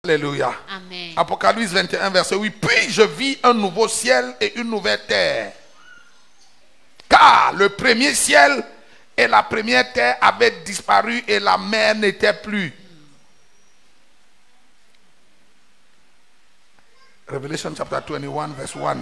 Alléluia. Amen. Apocalypse 21, verset 8. Puis je vis un nouveau ciel et une nouvelle terre. Car le premier ciel et la première terre avaient disparu et la mer n'était plus. Revelation chapter 21, verse 1.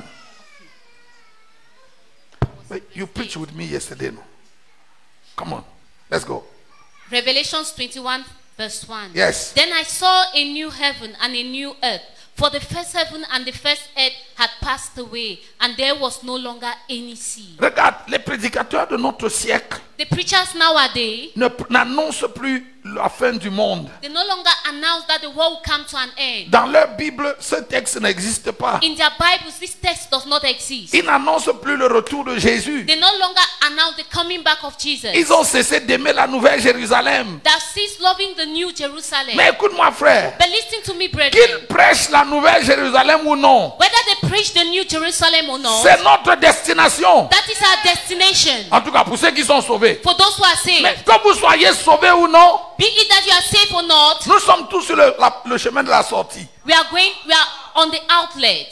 You preached with me yesterday, no? Come on, let's go. Revelations 21, verse 1. Yes. Then I saw a new heaven and a new earth. For the first heaven and the first earth had passed away, and there was no longer any sea. Regarde, les prédicateurs de notre siècle The preachers nowadays, n'annoncent plus la fin du monde. they no longer announce that the world will come to an end. Dans leur Bible, ce texte n'existe pas. In their Bibles, this text does not exist. Ils n'annoncent plus le retour de Jésus. They no longer announce the coming back of Jesus. Ils ont cessé d'aimer la nouvelle Jérusalem. That cease loving the new Jerusalem. Mais écoute-moi, frère, But listen to me, brethren. qu'ils prêchent la nouvelle Jérusalem ou non, Whether they preach the new Jerusalem or not, c'est notre destination. that is our destination. En tout cas, pour ceux qui sont sauvés. For those who are saved, Mais que vous soyez sauvés ou non, be it that you are saved or not, nous sommes tous sur le chemin de la sortie. we are on the outlet.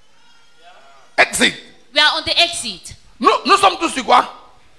Exit. We are on the exit. Nous sommes tous sur quoi?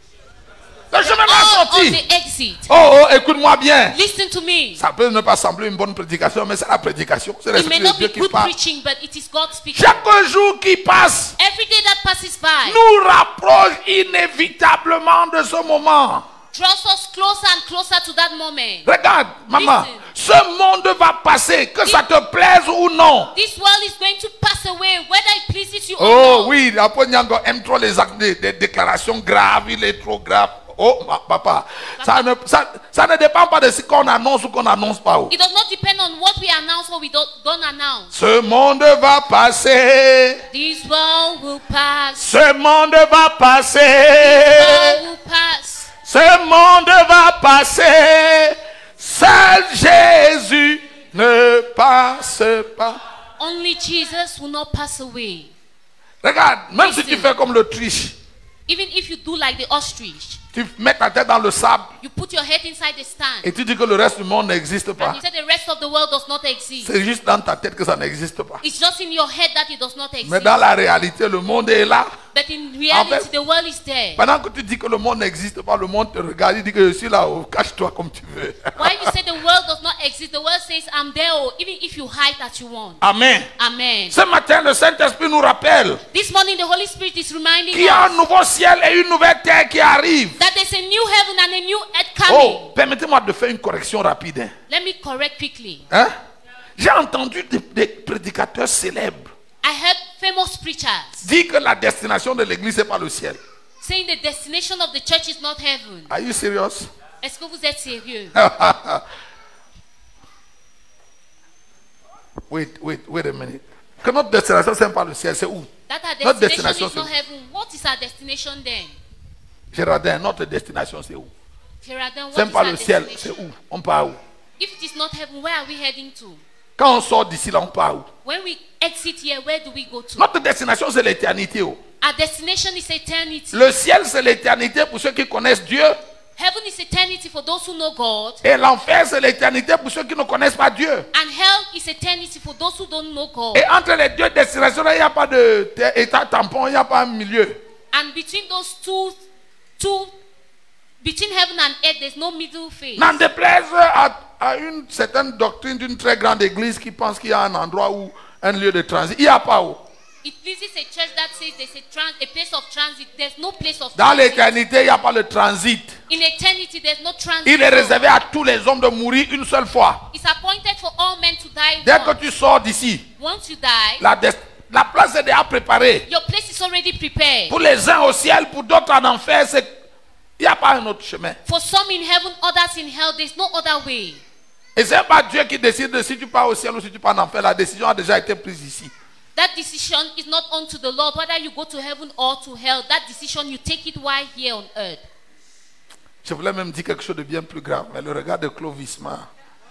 Le chemin de la All on sortie. the exit. Oh, écoute-moi bien. Listen to me. Ça peut ne pas sembler une bonne prédication, mais c'est la prédication. C'est It may l'Esprit de not be Dieu qui good parle. preaching, but it is God speaking. Chaque jour qui passe Every day that passes by nous rapproche inévitablement de ce moment. draws us closer and closer to that moment. Regarde, maman, Listen. ce monde va passer, que ça te plaise ou non. This world is going to pass away, whether it pleases you or Oh not. oui, après Nyango aime trop les déclarations graves, il est trop grave. Oh, papa, ça ne dépend pas de ce qu'on annonce ou qu'on n'annonce pas. Oh. It does not depend on what we announce or we don't announce. Ce monde va passer. This world will pass. Ce monde va passer. World will pass. Ce monde va passer. Seul Jésus ne passe pas. Only Jesus will not pass away. Regarde, même si tu Listen. fais comme l'Autriche, Even if you do like the ostrich, tu mets ta tête dans le sable you put your head inside the stand, et tu dis que le reste du monde n'existe and pas. you say the rest of the world does not exist. C'est juste dans ta tête que ça n'existe pas. It's just in your head that it does not Mais exist. dans la réalité, le monde est là. But in reality, En fait, the world is there. Pendant que tu dis que le monde n'existe pas, le monde te regarde, il dit que je suis là, oh, cache-toi comme tu veux. While you say the world does not exist, the world says, I'm there, or even if you hide that you want. Amen. Amen. Ce matin, le Saint-Esprit nous rappelle This morning, the Holy Spirit is reminding qu'il y a un us nouveau ciel et une nouvelle terre qui arrivent. that there's a new heaven and a new earth coming. Oh, permettez-moi de faire une correction rapide. Hein? Let me correct quickly. Hein? J'ai entendu des prédicateurs célèbres I heard famous preachers dire que la destination de l'église, c'est pas le ciel. saying the destination of the church is not heaven. Are you serious? Est-ce que vous êtes sérieux? Wait a minute. Que notre destination, c'est pas le ciel, c'est où? That our Notre destination destination, is not c'est heaven. What is our destination then? Gérardin, notre destination, c'est où? Gérardin, what C'est is pas our le ciel, c'est destination? où? On part où? If it is not heaven, where are we heading to? Quand on sort d'ici là, on part où? When we exit here, where do we go to? Notre destination, c'est l'éternité. Oh. Our destination is eternity. Le ciel, c'est l'éternité pour ceux qui connaissent Dieu. Heaven is eternity for those who know God. Et l'enfer, c'est l'éternité pour ceux qui ne connaissent pas Dieu. And hell is eternity for those who don't know God. Et entre les deux destinations, il n'y a pas d'état tampon, il n'y a pas un milieu. And between those two, between heaven and earth, there's no middle phase. N'en déplaise à une certaine doctrine d'une très grande église qui pense qu'il y a un endroit où un lieu de transit. Il n'y a pas où. It pleases a church that says there's a place of transit. There's no place of Dans transit. l'éternité, il n'y a pas le transit. In eternity, there's no transit. Il est réservé à tous les hommes de mourir une seule fois. It's appointed for all men to die Dès que once. tu sors d'ici, Once you die, la place est déjà préparée. your place is already prepared. Pour les uns au ciel, pour d'autres en enfer, il n'y a pas un autre chemin. For some in heaven, others in hell, there's no other way. Et ce n'est pas Dieu qui décide de si tu pars au ciel ou si tu pars en enfer. La décision a déjà été prise ici. That decision is not unto the Lord, whether you go to heaven or to hell. That decision, you take it while here on earth. Je voulais même dire quelque chose de bien plus grave, mais le regard de Clovis m'a...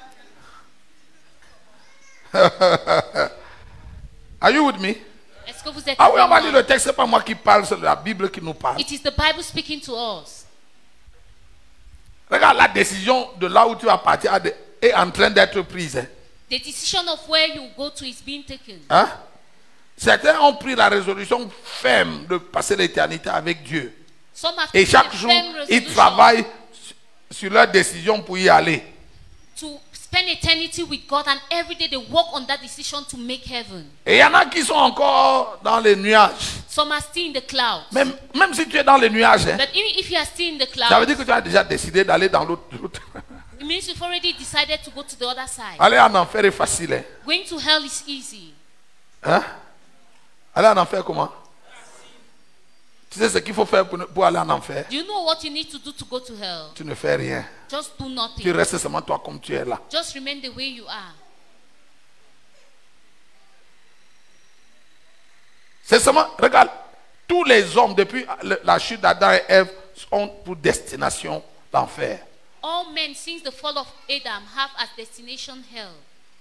Are you with me? Est-ce que vous êtes Ah oui, on va avec lire moi? le texte, c'est pas moi qui parle, c'est la Bible qui nous parle. It is the Bible speaking to us. Regarde, la décision de là où tu vas partir est en train d'être prise. Hein. The decision of where you go to is being taken. Hein? Certains ont pris la résolution ferme de passer l'éternité avec Dieu. Some have Et taken chaque a jour, firm ils resolution travaillent sur leur décision pour y aller. to spend eternity with God, and every day they work on that decision to make heaven. Et il y en a qui sont encore dans les nuages. Some are still in the clouds. Même si tu es dans les nuages, hein, But even if you are still in the ça veut clouds, dire que tu as déjà décidé d'aller dans l'autre. it means you've already decided to go to the other side. Aller en enfer est facile. Hein? Going to hell is easy. Hein? Aller en enfer comment? Tu sais ce qu'il faut faire pour aller en enfer? Do you know what you need to do to go to hell? Tu ne fais rien. Just do Tu nothing. restes seulement toi comme tu es là. Just remain the way you are. C'est seulement, regarde, tous les hommes depuis la chute d'Adam et Ève ont pour destination l'enfer. All men since the fall of Adam have as destination hell.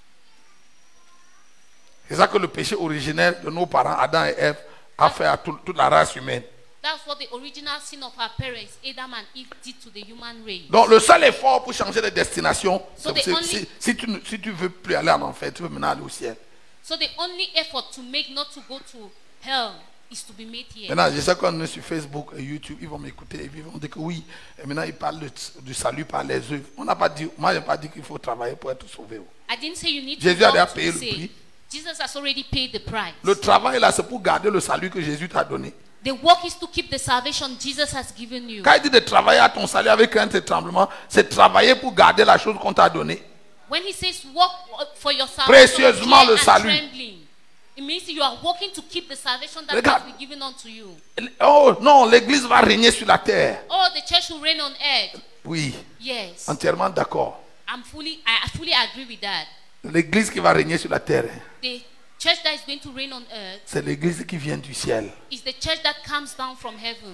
C'est ça que le péché originel de nos parents, Adam et Ève, a fait à toute la race humaine. That's what the original sin of our parents, Adam and Eve, did to the human race. Donc le seul effort pour changer de destination, So c'est the only- si tu ne veux plus aller en enfer, tu veux maintenant aller au ciel. So the only effort to make not to go to hell is to be made here. Maintenant, je sais qu'on est sur Facebook et YouTube, ils vont m'écouter et ils vont dire que oui, et maintenant ils parlent du salut par les œuvres. On n'a pas dit, moi je n'ai pas dit qu'il faut travailler pour être sauvé. I didn't say you need Jésus to a déjà work payé to le be prix. saved. Jesus has already paid the price. Le travail là, c'est pour garder le salut que Jésus t'a donné. The work is to keep the salvation Jesus has given you. Quand il dit de travailler à ton salut avec crainte et tremblement, c'est travailler pour garder la chose qu'on t'a donnée. When he says work for your salvation, Précieusement fear le and salut. trembling, it means you are working to keep the salvation that Regarde. has been given unto you. Oh non, l'église va régner sur la terre. Oh, the church will reign on earth. Oui, Yes, entièrement d'accord. I fully agree with that. L'église qui va régner sur la terre, hein, The church that is going to reign on earth c'est l'église qui vient du ciel. is the church that comes down from heaven.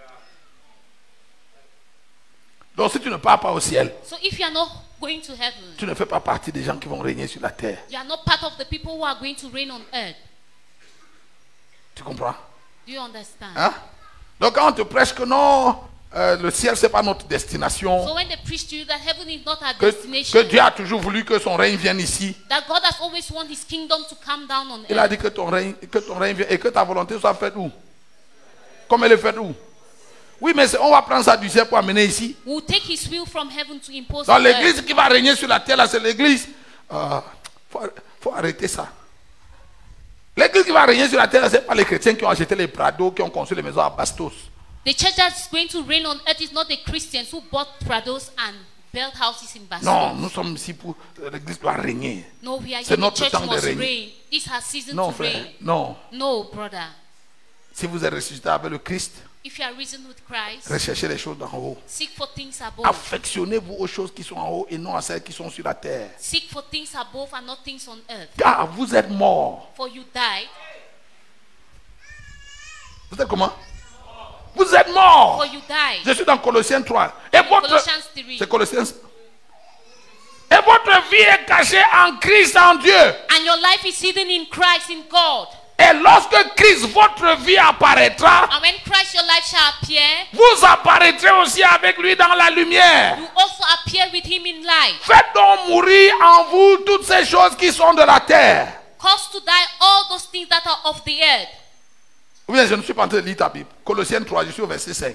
Donc si tu ne pars pas au ciel, So if you are not going to heaven, tu ne fais pas partie des gens qui vont régner sur la terre. you are not part of the people who are going to reign on earth. Tu comprends? Do you understand? Hein? Donc quand on te prêche que non, le ciel c'est pas notre destination, So when they preach to you that heaven is not our que destination, Dieu a toujours voulu que son règne vienne ici. that God has always wanted his kingdom to come down on Il a earth, dit que ton règne vienne et que ta volonté soit faite où? Comme elle est faite où? Oui, mais on va prendre ça du ciel pour amener ici. will take his will from heaven to impose Dans on l'église earth. qui va régner sur la terre, là, c'est l'église. Faut arrêter ça. L'église qui va régner sur la terre, ce n'est pas les chrétiens qui ont acheté les Prados, qui ont construit les maisons à Bastos. The church that's going to reign on earth is not the Christians who bought Prados and built houses in Bastos. Non, nous sommes ici pour. L'église doit régner. No, we are C'est here. The notre church temps de must régner. reign. This has season Non, to frère. reign. Non. No, brother. Si vous êtes ressuscité avec le Christ, If you are risen with Christ, recherchez les choses d'en haut. seek for things above. Affectionnez-vous aux choses qui sont en haut et non à celles qui sont sur la terre. Seek for things above and not things on earth. Car vous êtes morts. For you died. Vous êtes comment? Vous êtes morts. For you died. Je suis dans Colossiens 3. Et votre. Colossians 3. C'est Colossiens. Et votre vie est cachée en Christ, en Dieu. And your life is hidden in Christ, in God. Et lorsque Christ, votre vie apparaîtra, And when Christ your life shall appear, vous apparaîtrez aussi avec lui dans la lumière. you also appear with him in light. Faites donc mourir en vous toutes ces choses qui sont de la terre. Cause to die all those things that are of the earth. Ou bien je ne suis pas en train de lire ta Bible. Colossiens 3, je suis au verset 5.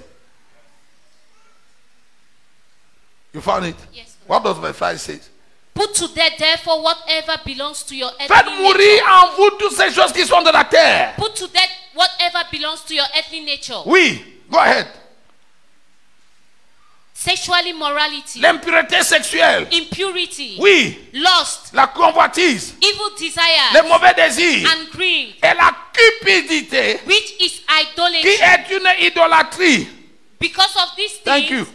You found it? Yes, sir. What does verse 5 say? Put to death, therefore, whatever belongs to your Faites earthly mourir nature. en vous toutes ces choses qui sont de la terre. Put to death whatever belongs to your earthly nature. Oui, go ahead. Sexual immorality, L'impureté sexuelle. impurity, Oui, lust, la convoitise, evil desires, les mauvais désirs and greed, et la cupidité which is qui idolatry. est une idolâtrie. Because of these Thank things, you.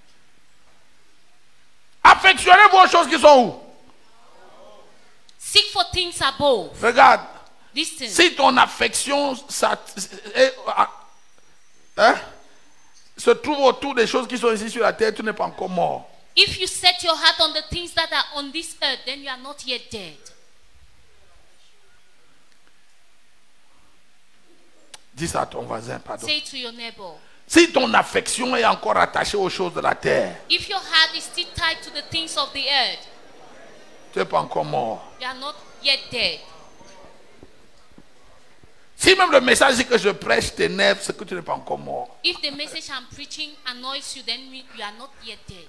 Affectionnez vos choses qui sont où? seek for things above. Regarde, Listen. si ton affection se trouve autour des choses qui sont ici sur la terre, tu n'es pas encore mort. If you set your heart on the things that are on this earth, then you are not yet dead. Dis ça à ton voisin, pardon. Say to your neighbor. Si ton affection est encore attachée aux choses de la terre, If your heart is still tied to the things of the earth, Tu n'es pas encore mort. You are not yet dead. Si même le message que je prêche t'énerve, c'est que tu n'es pas encore mort. If the message I'm preaching annoys you, then you are not yet dead.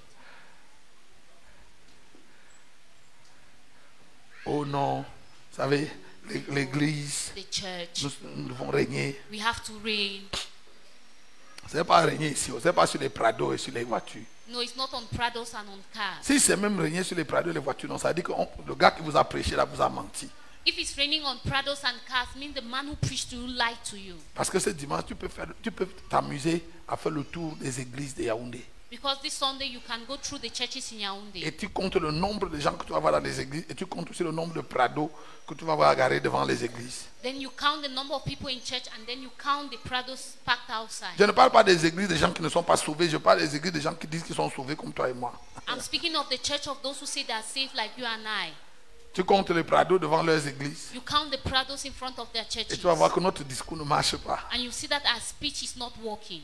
Oh non, vous savez, l'église, The church, nous devons régner. we have to reign. Ce n'est pas régner ici, ce n'est pas sur les prados et sur les voitures. No, it's not on Prados and on cars. Si c'est même régner sur les prados et les voitures, non, ça veut dire que le gars qui vous a prêché là vous a menti. If it's raining on Prados and cars, means the man who preached to you lied to you. Parce que ce dimanche, tu peux t'amuser à faire le tour des églises de Yaoundé. Because this Sunday you can go through the churches in Yaoundé. Et tu comptes le nombre de gens que tu vas voir dans les églises. Et tu comptes aussi le nombre de prados que tu vas voir garés devant les églises. Then you count the number of people in church and then you count the Prados packed outside. Je ne parle pas des églises des gens qui ne sont pas sauvés. Je parle des églises des gens qui disent qu'ils sont sauvés comme toi et moi. I'm speaking of the church of those who say they are saved like you and I. Tu comptes les prados devant leurs églises. You count the Prados in front of their churches. Et tu vas voir que notre discours ne marche pas. And you see that our speech is not working.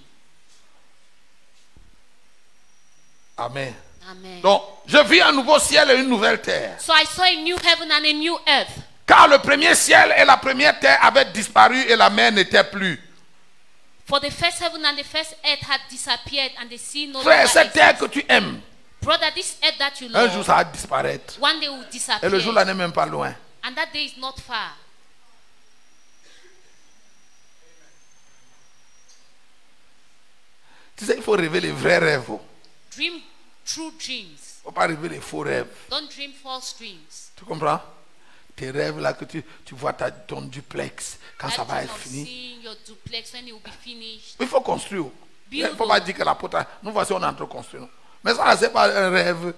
Amen. Amen. Donc, je vis un nouveau ciel et une nouvelle terre. So I saw a new heaven and a new earth. Car le premier ciel et la première terre avaient disparu et la mer n'était plus. For the first heaven and the first earth had disappeared and the sea no Frère, longer cette terre que exists. tu aimes, Brother, this earth that you un jour love, ça va disparaître. one day will Et disappear. le jour là n'est même pas loin. And that day is not far. Tu sais, il faut rêver les vrais rêves. Dream true dreams. Il ne faut pas rêver les faux rêves. Don't dream false dreams. Tu comprends? Tes rêves là que tu vois ton duplex, quand ça That va dream être of fini. seeing your duplex when it will be finished. Il faut construire. Il ne Build faut pas dire que la porte, nous voici on est en train de construire. Mais ça, ce n'est pas un rêve.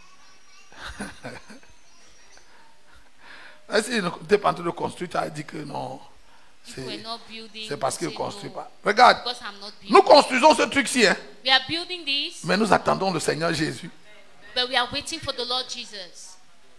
Si tu n'es pas en train de construire, tu as dit que non. If we're not building, C'est parce you qu'il ne say construit no, pas. Regarde, because I'm not building. nous construisons ce truc-ci, hein, We are building this, mais nous attendons le Seigneur Jésus. but we are waiting for the Lord Jesus.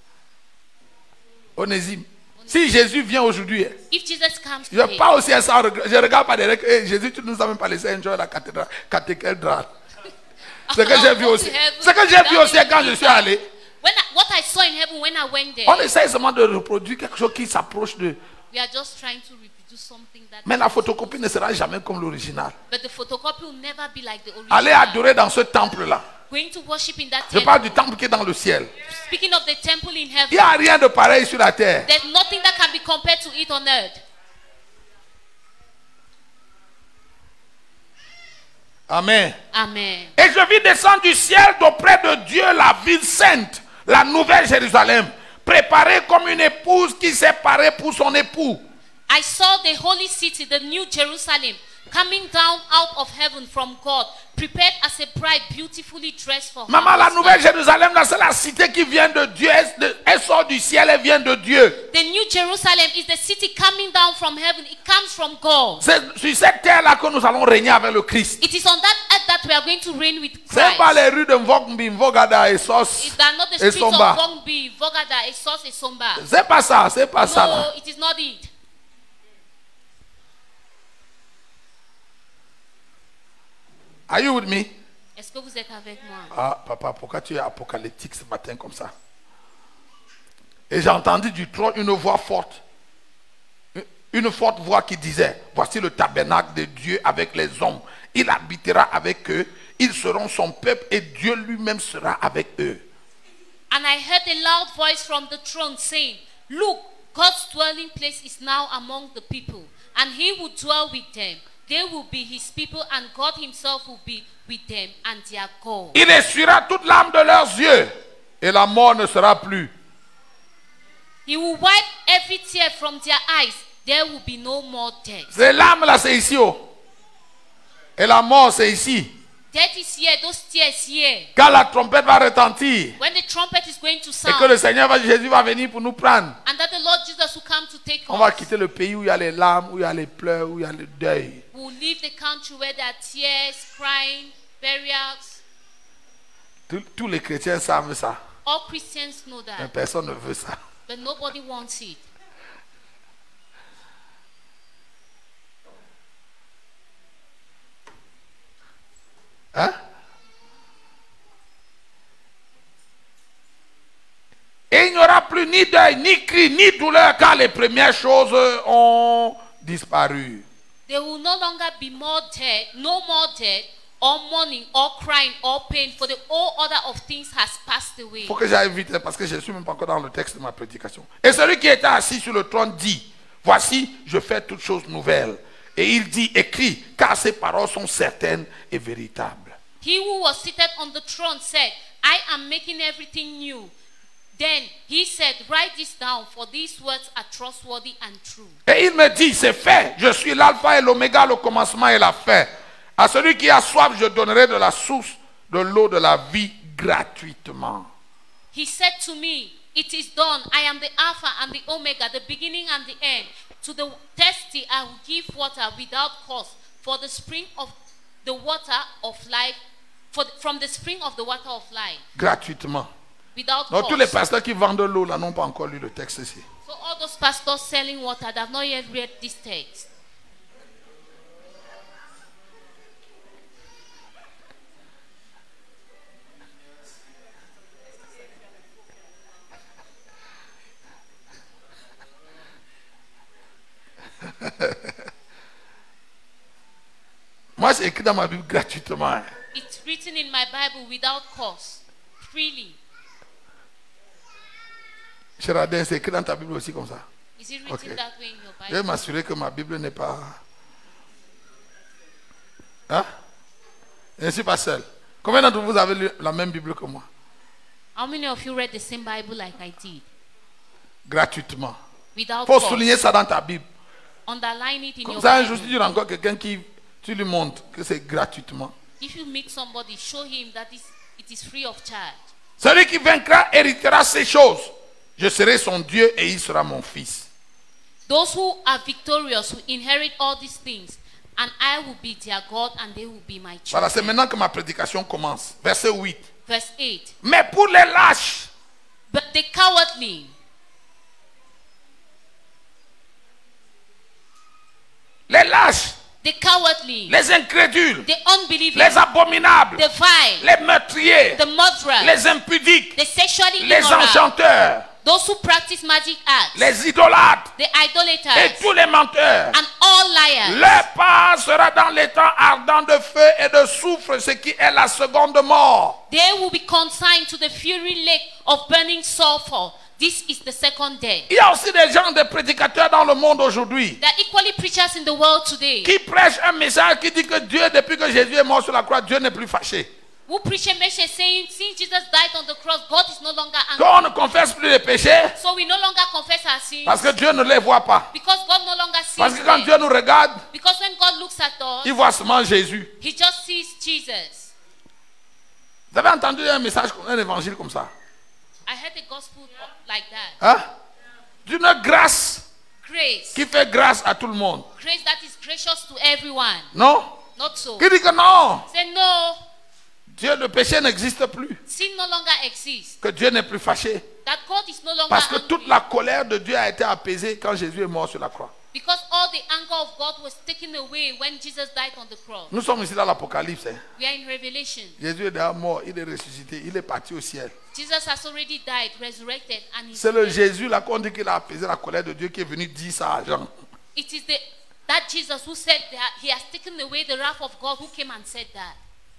Onésime. Si Jésus vient aujourd'hui, hein, If Jesus comes je today, parle aussi à ça, je regarde pas derrière. Hey, Jésus, tu ne nous as même pas laissé enjoyer la cathédrale. Ce que j'ai vu aussi. Ce que j'ai vu aussi quand je suis allé. What I saw in heaven when I went there, On essaie seulement de reproduire quelque chose qui s'approche de. we are just trying to reproduce something that. Mais la photocopie ne sera jamais comme l'original. But the photocopy will never be like the original. Allez adorer dans ce temple-là. Going to worship in that Je temple. parle du temple qui est dans le ciel. Speaking of the temple in Il heaven, n'y a rien de pareil sur la terre. there's nothing that can be compared to it on earth. Amen. Amen. Et je vis descendre du ciel d'auprès de Dieu la ville sainte, la nouvelle Jérusalem, préparée comme une épouse qui s'est parée pour son époux. I saw the holy city, the new Jerusalem, coming down out of heaven from God, prepared as a bride beautifully dressed for her Maman, la husband. nouvelle Jérusalem, là, c'est la cité qui vient de Dieu. Elle sort du ciel, elle vient de Dieu. The new Jerusalem is the city coming down from heaven. It comes from God. C'est sur cette terre-là que nous allons régner avec le Christ. It is on that earth that we are going to reign with C'est pas Christ. les rues de Mvogmbi, Mvogada et Sos It are not the et streets of Somba. Vongbi, Vogada, Esos, and Somba. C'est pas ça, c'est pas ça là. No, it is not it. Are you with me? Est-ce que vous êtes avec moi? Ah, papa, pourquoi tu es apocalyptique ce matin comme ça? Et j'ai entendu du trône une voix forte. Une forte voix qui disait, voici le tabernacle de Dieu avec les hommes. Il habitera avec eux. Ils seront son peuple et Dieu lui-même sera avec eux. And I heard a loud voice from the throne saying, Look, God's dwelling place is now among the people, and he will dwell with them. They will be his people, and God himself will be with them, and their God. Il essuiera toute l'âme de leurs yeux et la mort ne sera plus. He will wipe every tear from their eyes. There will be no more death. C'est l'âme là, c'est ici. Oh. Et la mort, c'est ici. Death is here, those tears here. Quand la trompette va retentir When the trumpet is going to et sound, que le Seigneur Jésus va venir pour nous prendre, and that the Lord Jesus will come to take on va us. quitter le pays où il y a les larmes, où il y a les pleurs, où il y a le deuil. We will leave the country where there are tears, crying, burials. Tous les chrétiens savent ça. All Christians know Mais that, personne ne veut ça. but nobody wants it. Hein? Et il n'y aura plus ni deuil, ni cri, ni douleur, car les premières choses ont disparu. There will no longer be more death, no more death, or mourning, or crying, or pain, for the whole order of things has passed away. Il faut que j'aille vite parce que je ne suis même pas encore dans le texte de ma prédication. Et celui qui était assis sur le trône dit, voici, je fais toutes choses nouvelles. Et il dit, écrit, car ces paroles sont certaines et véritables. He who was seated on the throne said, I am making everything new. Then he said, write this down, for these words are trustworthy and true. Et il me dit, c'est fait, je suis l'alpha et l'oméga, le commencement et la fin. À celui qui a soif, je donnerai de la source de l'eau de la vie gratuitement. He said to me, it is done. I am the Alpha and the Omega, the beginning and the end. To the thirsty I will give water without cost, for the spring of the water of life, from the spring of the water of life. Gratuitement. Without Donc cost. tous les pasteurs qui vendent de l'eau là n'ont pas encore lu le texte ici. So all those pastors selling water, they have not yet read this text. Moi, c'est écrit dans ma Bible gratuitement. It's written in my Bible without cost, freely. Cher Adin, c'est écrit dans ta Bible aussi comme ça. Is it written Okay. that way in your Je Bible? vais m'assurer que ma Bible n'est pas... Hein? Je ne suis pas seul. Combien d'entre vous avez lu la même Bible que moi? How many of you read the same Bible like I did? Gratuitement. Without Il faut cost. souligner ça dans ta Bible. Underline it in Comme your ça, un jour, Bible. si tu rencontres quelqu'un qui... Tu lui montres que c'est gratuitement. If you meet somebody, show him that it is free of charge. Celui qui vaincra héritera ces choses. Je serai son Dieu et il sera mon fils. Those who are victorious will inherit all these things, and I will be their God, and they will be my Voilà, c'est children. maintenant que ma prédication commence. Verset 8. Verse 8. Mais pour les lâches, But the cowardly, les lâches, the cowardly, les incrédules, the unbelieving, les abominables, the vile, les meurtriers, the murderers, les impudiques, the sexually les immoral, enchanteurs, those who practice magic arts, les idolâtres the et idolaters, tous les menteurs. and all liars. Leur part sera dans les temps ardents de feu et de soufre, ce qui est la seconde mort. They will be consigned to the fiery lake of burning sulfur. This is the second death. Il y a aussi des gens, des prédicateurs dans le monde aujourd'hui There are equally preachers in the world today qui prêchent un message qui dit que Dieu, depuis que Jésus est mort sur la croix, Dieu n'est plus fâché. who preach a message saying, since Jesus died on the cross, God is no longer angry. Qu'on ne confesse plus les péchés So we no longer confess our sins parce que Dieu ne les voit pas. because God no longer sees Parce que quand them. Dieu nous regarde, Because when God looks at us, il voit seulement Jésus. He just sees Jesus. Vous avez entendu un message, un évangile comme ça? I heard the gospel like that. Hein? D'une grâce Grace. qui fait grâce à tout le monde. Grace that is gracious to everyone. Non? Not so. Qui dit que non? Say no, Dieu, le péché n'existe plus. sin no longer exists. Que Dieu n'est plus fâché. That God is no longer Parce que angry. toute la colère de Dieu a été apaisée quand Jésus est mort sur la croix. Because all the anger of God was taken away when Jesus died on the cross. Nous sommes ici dans l'Apocalypse. Hein. We are in Revelation. Jésus est déjà mort, il est ressuscité, il est parti au ciel. Jesus has already died, resurrected, and he's C'est le dead. Jésus là qu'on dit qu'il a apaisé la colère de Dieu qui est venu dire ça à Jean. It is that Jesus who said that he has taken away the wrath of God who came and said that.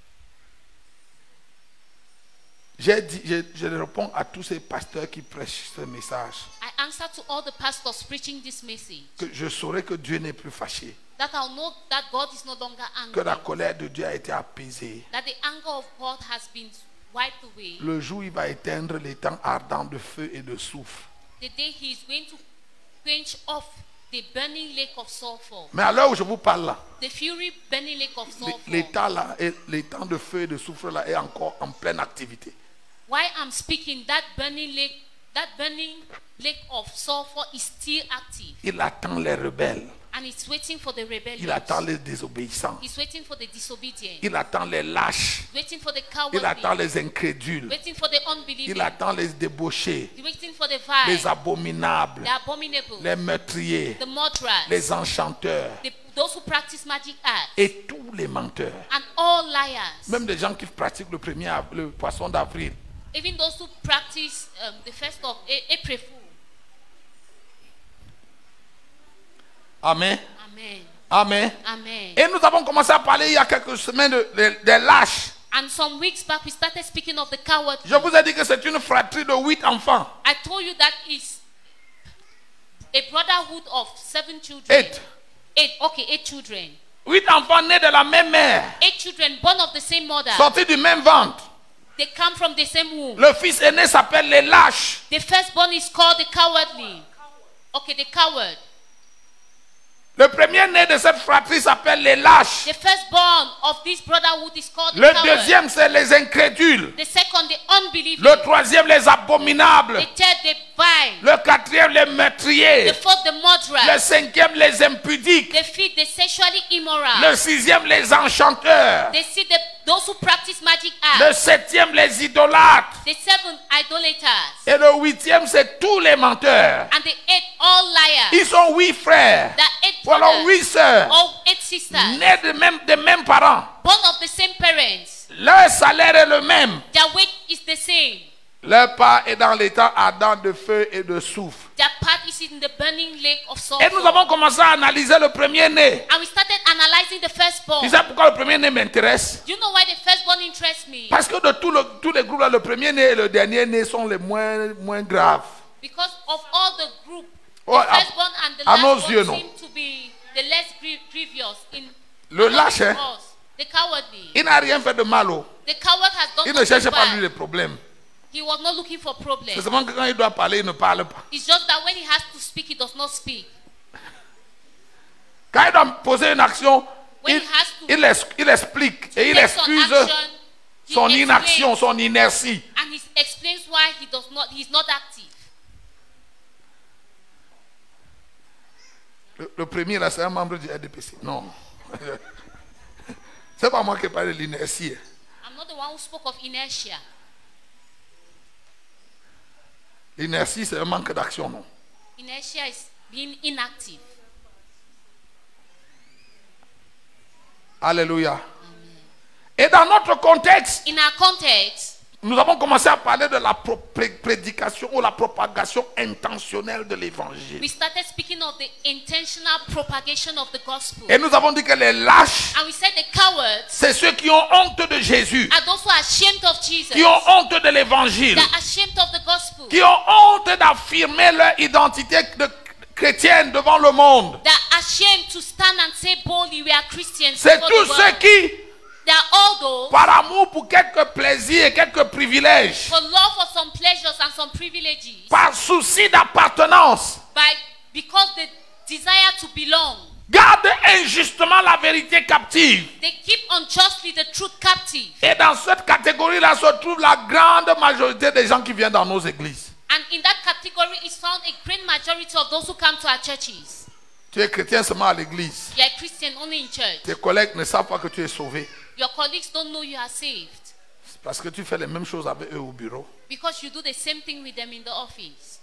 Je réponds à tous ces pasteurs qui prêchent ce message. I answer to all the pastors preaching this message Que je saurai que Dieu n'est plus fâché. that I'll know that God is no longer Que angry, la colère de Dieu a été apaisée. that the anger of God has been wiped away. Le jour où il va éteindre les temps ardents de feu et de soufre. The day he is going to quench off the burning lake of sulfur, Mais à l'heure où je vous parle là, the fury burning lake of sulfur. l'état là, et les temps de feu et de soufre là est encore en pleine activité. Why I'm speaking, that burning lake of sulfur is still active, Il attend les rebelles. and it's waiting for the Il rebellious. attend les désobéissants. He's waiting for the disobedient. Il attend les lâches. Waiting for the Il attend cowardly. les incrédules. Waiting for the unbelieving. Il attend les débauchés. He's waiting for the Les vile, abominables. the abominable, Les meurtriers. the murderers, Les enchanteurs. those who practice magic arts, Et tous les menteurs. and all liars. Même des gens qui pratiquent le poisson d'avril. Even those who practice the first of April Fool. Amen. Amen. Amen. Amen. Et nous avons commencé à parler il y a quelques semaines des lâches. And some weeks back, we started speaking of the coward. Je vous ai dit que c'est une fratrie de 8 enfants. I told you that is a brotherhood of 7 children. 8. 8 children. 8 enfants nés de la même mère. 8 children born of the same mother. Sortis du même ventre. They come from the same womb. Le fils aîné s'appelle les lâches. The firstborn is called the cowardly. Okay, the coward. Le premier né de cette fratrie s'appelle les lâches. The firstborn of this brotherhood is called the Le coward. deuxième, c'est les incrédules. The second, the unbelieving. Le troisième, les abominables. The third, the vile. Le quatrième, les meurtriers. The fourth, the Le murderer. cinquième, les impudiques. The fifth, the sexually immoral. Le sixième, les enchanteurs. They see those who practice magic Le arts. septième, les idolâtres. The seventh, idolaters. Et le huitième, c'est tous les menteurs. And the eighth, all liars. Ils sont 8 frères. The eight Ou alors brothers. 8 sœurs. All 8 sisters. Nés des mêmes parents. Born of the same parents. Leur salaire est le même. Their weight is the same. Leur part est dans l'état ardent de feu et de soufre. Their part is in the burning lake of Et nous sulfur. avons commencé à analyser le premier-né. And we started analyzing the firstborn. Tu sais pourquoi le premier-né m'intéresse? Do you know why the firstborn interests me? Parce que de tous les groupes là, le premier-né et le dernier-né sont les moins graves. Because of all the group, Oh, the firstborn and the à nos lastborn yeux, non. seem to be the less grievous in Le among lâche, hein, us. The cowardly. il n'a rien fait de mal. The coward has done Il ne nothing cherche pas lui bad. les problèmes. He was not looking for C'est problems. seulement que quand il doit parler, il ne parle pas. It's just that when he has to speak, he does not speak. Quand il doit poser une action, When il, he has to il explique et il take some excuse action, he son explains, inaction, son inertie. and he explains why he's not active. Le premier là, c'est un membre du RDPC. Non. C'est pas moi qui parle de l'inertie. I'm not the one who spoke of inertia. L'inertie, c'est un manque d'action, non? Inertia is being inactive. Alléluia. Et dans notre contexte, In our context, nous avons commencé à parler de la prédication ou la propagation intentionnelle de l'évangile. we started speaking of the intentional propagation of the gospel. Et nous avons dit que les lâches, And we said the cowards c'est ceux qui ont honte de Jésus, are those who are ashamed of Jesus. qui ont honte de l'évangile, They are ashamed of the gospel. qui ont honte d'affirmer leur identité de chrétienne devant le monde. They are ashamed to stand and say boldly, we are Christians. C'est before tous the ceux world. qui, They are all those par amour pour quelques plaisirs et quelques privilèges, for love for some pleasures and some privileges, par souci d'appartenance, because they desire to belong, gardent injustement la vérité captive. they keep unjustly the truth captive. Et dans cette catégorie-là se trouve la grande majorité des gens qui viennent dans nos églises. And in that category is found a great majority of those who come to our churches. Tu es chrétien seulement à l'église. You are a Christian only in church. Tes collègues ne savent pas que tu es sauvé. Your colleagues don't know you are saved C'est parce que tu fais les mêmes choses avec eux au bureau. because you do the same thing with them in the office,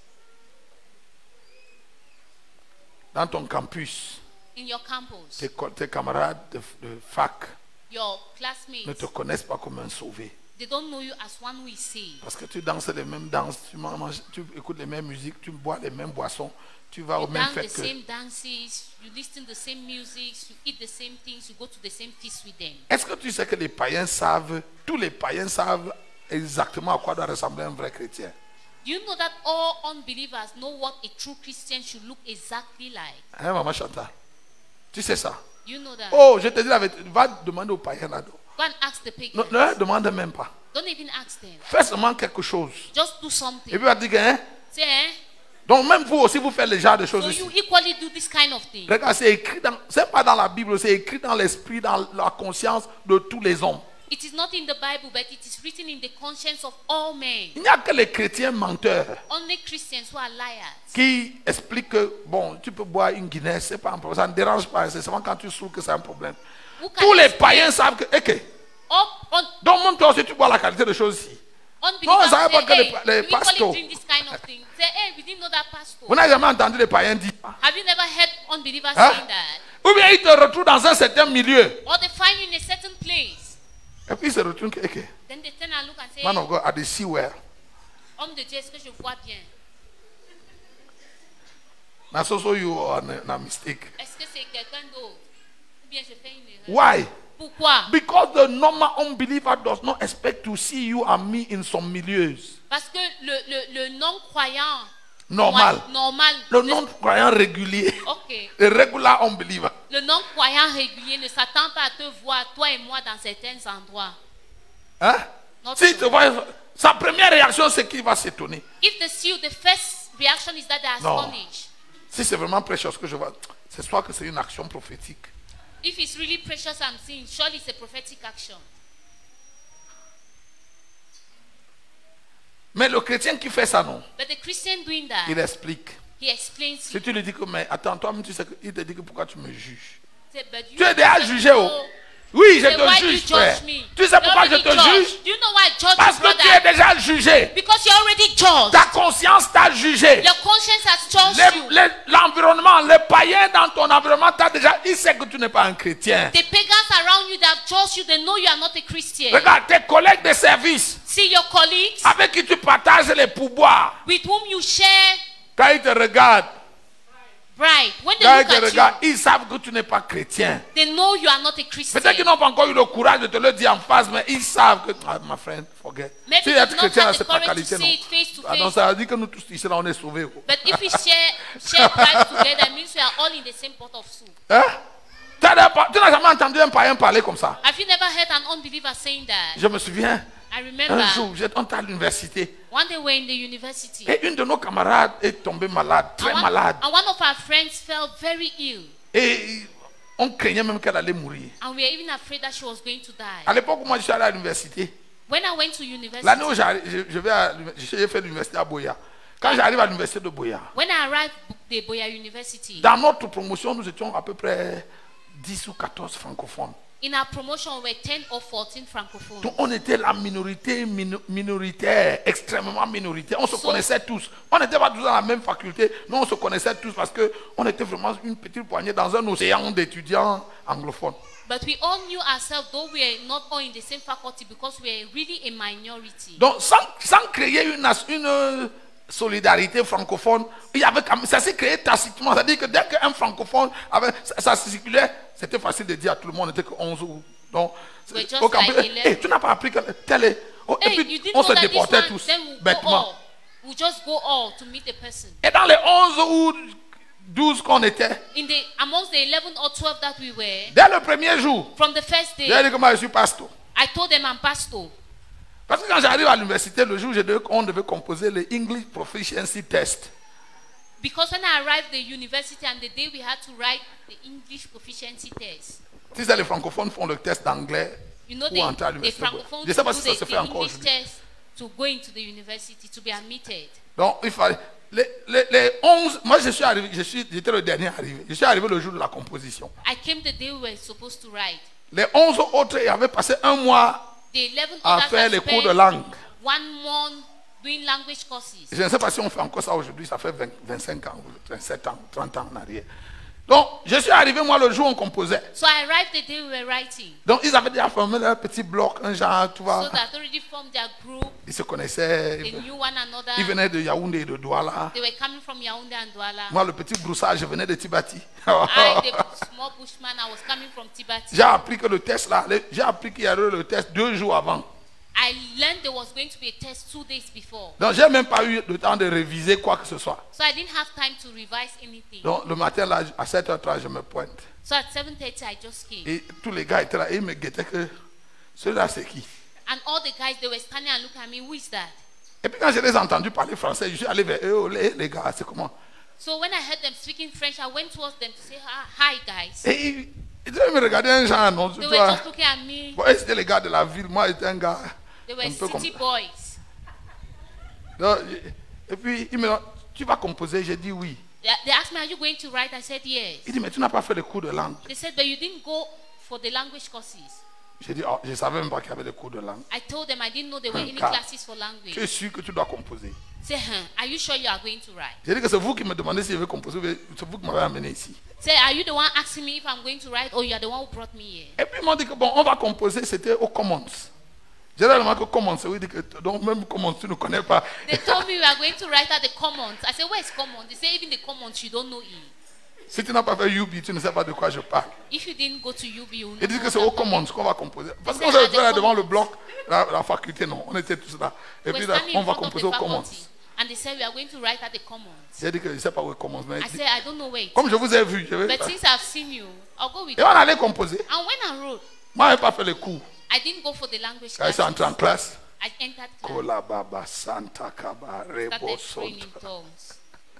Dans ton campus, in your campus. tes camarades de fac Your ne classmates, te connaissent pas comme un sauvé. they don't know you as one who is saved. Parce que tu danses les mêmes danses, tu écoutes les mêmes musiques, tu bois les mêmes boissons, tu vas You au même dance the fête que... same dances, you listen to the same music, you eat the same things, you go to the same feast with them. Est-ce que tu sais que les païens savent, tous les païens savent exactement à quoi doit ressembler un vrai chrétien? Do you know that all unbelievers know what a true Christian should look exactly like? Hein, maman Chantal? Tu sais ça? You know that. Oh, je te dis la vérité, va demander aux païens là-dedans. Go and ask the pagans. Ne leur demande même pas. Don't even ask them. Fais seulement quelque chose. Just do Et something. puis il va dire que, hein? Say, eh? Donc même vous aussi, vous faites le genre de choses So ici. you equally do this kind of thing. Regarde, c'est écrit dans, c'est pas dans la Bible, c'est écrit dans l'esprit, dans la conscience de tous les hommes. It is not in the Bible, but it is written in the conscience of all men. Il n'y a que les chrétiens menteurs Only Christians who are liars. qui expliquent que, bon, tu peux boire une Guinness, c'est pas un problème, ça ne dérange pas, c'est seulement quand tu souffles que c'est un problème. Who can Tous les explain- païens savent que, ok, All donc même toi aussi tu bois la qualité de choses ici. unbelievers ça va pas say, que hey, les you equally pastors. drink this kind of thing. Say, hey, we didn't know that pastor. Vous n'avez jamais entendu les païens dire ça? Have you never heard unbelievers Hein? saying that? Ou bien ils te retrouvent dans un certain milieu. Or they find you in a certain place. Et puis il se retourne. Okay. Then they turn and look and say, Man of God, I dey see well. homme de Dieu, est-ce que je vois bien? Na so you are na mistake. Est-ce que c'est quelqu'un d'autre? Ou bien je fais une erreur? Why? Pourquoi? Because the normal unbeliever does not expect to see you and me in some milieux. Parce que le non-croyant Normal. normal Le non-croyant régulier. Ok. Le regular unbeliever. Le non-croyant régulier ne s'attend pas à te voir, toi et moi, dans certains endroits. Hein? Not Si true. tu vois, sa première réaction, c'est qu'il va s'étonner. If they see you, the first reaction is that they are Non. astonished. Si c'est vraiment précieux ce que je vois, c'est soit que c'est une action prophétique. If it's really precious, I'm seeing, surely it's a prophetic action. Mais le chrétien qui fait ça, non, But the Christian doing that, il explique. he explains Si it. tu lui dis que, mais attends, toi-même, tu sais qu'il te dit que pourquoi tu me juges. Say, but you Tu es déjà know, jugé, oh. Oui, je say, why te do you juge, frère. judge me? Tu sais pourquoi je You te already juge? judge. Do you know why I judge Parce you, que tu es brother? déjà jugé. Because you're already judged. Ta conscience t'a jugé. Your conscience has judged you. L'environnement, les païens dans ton environnement t'a déjà... Il sait que tu n'es pas un chrétien. The pagans around you that have judged you, they know you are not a Christian. Regarde, tes collègues de service See your colleagues avec qui tu partages les pourboires. with whom you share Quand ils te regardent, bribe. When they quand ils look te at regardent, ils savent que tu n'es pas chrétien. you, they know you are not a Christian. Peut-être qu'ils n'ont pas encore eu le courage de te le dire en face, mais ils savent que... Ah, my friend, forget. Maybe Si they être did not chrétien, have the c'est ta courage to qualité, say non. it face to Ah, donc face. ça veut dire que nous tous ici, là, on est sauvés. Oh. But if we share bribe together, it means we are all in the same pot of soup. Hein? Tu n'as jamais entendu un païen parler comme ça? Have you never heard an unbeliever saying that? Je me souviens, I remember un jour, on était à l'université one day we're in the university. et une de nos camarades est tombée malade, très malade. And one of our friends fell very ill. Et on craignait même qu'elle allait mourir. And we were even afraid that she was going to die. À l'époque où moi je suis allé à l'université, When I went to university, l'année où j'ai fait l'université à Boya, quand j'arrive à l'université de Boya, when I arrived at Boya University, dans notre promotion, nous étions à peu près 10 ou 14 francophones. in our promotion, we were 10 or 14 francophones. Donc on était la minorité minoritaire, extrêmement minoritaire. On se connaissait tous. On n'était pas tous dans la même faculté, mais on se connaissait tous parce qu'on était vraiment une petite poignée dans un océan d'étudiants anglophones. But we all knew ourselves, though we were not all in the same faculty, because we were really a minority. Donc sans créer une solidarité francophone, ça s'est créé tacitement. C'est-à-dire que dès qu'un francophone ça circulait, c'était facile de dire à tout le monde, on n'était que 11 ou... Donc, We're just au campus, like 11. tu n'as pas appris que tel est... Oh, et Hey, puis you didn't on know se that this déportait one, tous, then we'll go bêtement. all. We'll just go all to meet the person. Et dans les 11 ou 12 qu'on était, Amongst the 11 or 12 that we were, dès le premier jour, from the first day, j'ai dit que moi je suis pasteur. I told them I'm pastor. Parce que quand j'arrive à l'université, le jour où on devait composer le English Proficiency Test. Because when I arrived at the university and the day we had to write the English proficiency test, Si c'est les francophones font le test d'anglais you know, pour entrer à the l'université. francophones Je ne sais pas do si ça se the fait encore English aujourd'hui. test to go into the university, to be admitted. Donc il fallait... Les 11, moi j'étais le dernier arrivé. Je suis arrivé le jour de la composition. I came the day we were supposed to write. Les 11 autres avaient passé un mois The 11 à others faire had les cours de spent langue. 1 month doing language courses. Je ne sais pas si on fait encore ça aujourd'hui, ça fait 25 ans, 27 ans, 30 ans en arrière. Donc, je suis arrivé, moi, le jour où on composait. So I arrived the day we were writing. Donc, ils avaient déjà formé leur petit bloc, un genre, tu vois. So that already formed their group. Ils se connaissaient. They knew one another. Ils venaient de Yaoundé et de Douala. They were coming from Yaoundé and Douala. Moi, le petit broussard, je venais de Tibati. I, the small bushman, I was coming from Tibati. J'ai appris que le test, là, j'ai appris qu'il y avait le test 2 jours avant. I learned there was going to be a test 2 days before. Donc, j'ai même pas eu le temps de réviser quoi que ce soit. So I didn't have time to revise anything. Donc, le matin, là, à 7h30, je me pointe. So at 7:30 I just came. Et tous les gars étaient là et ils me guettaient que celui-là, c'est qui? And all the guys, they were standing and looking at me, who is that? Et puis, quand je les ai entendus parler français, je suis allé vers eux, oh, les gars, c'est comment? So when I heard them speaking French, I went towards them to say, hi guys. Et ils devaient me regarder un genre, non? They were just looking at me. Bon, c'était les gars de la ville, moi, j'étais un gars. They were un peu city comme... boys. Donc, et puis, ils me disent, tu vas composer? J'ai dit oui. They asked me, are you going to write? I said, yes. Il dit, mais tu n'as pas fait le cours de langue. They said, but you didn't go for the language courses. J'ai dit, oh, je ne savais même pas qu'il y avait des cours de langue. I told them I didn't know there were any Car classes for tu es language. sûr que tu dois composer. Say, are you sure you are going to write? J'ai dit que c'est vous qui me demandez si je veux composer, c'est vous qui m'avez amené ici. Say, are you the one asking me if I'm going to write, or you are the one who brought me here? Et puis ils m'ont dit que bon, on va composer, c'était au Commons. Généralement que Commons, oui, donc même Commons, tu ne connais pas. They told me we are going to write at the Commons. I said, where is Commons? They say, even the Commons, you don't know it. Si tu n'as pas fait UB, tu ne sais pas de quoi je parle. If you didn't go to UB, you Ils disent que c'est au Commons qu'on va composer. Parce They qu'on say se at the trouvait devant le Commons. bloc, la faculté, non. On était tous là. Et We're puis là, standing on in va front of composer the au Commons. faculty. And they said, we are going to write at the Commons. J'ai dit que je ne sais pas où est Commons. Mais I said, I don't know where it comme is. je vous ai vu, je vais. But since I've seen you, I'll go with Et you. on allait composer. And when I wrote, Moi, je n'ai pas fait les cours. I didn't go for the language Quand je suis entré en classes. classe, I entered class, Kola Baba Santa Kaba Rebo started praying in Sonta. tongues.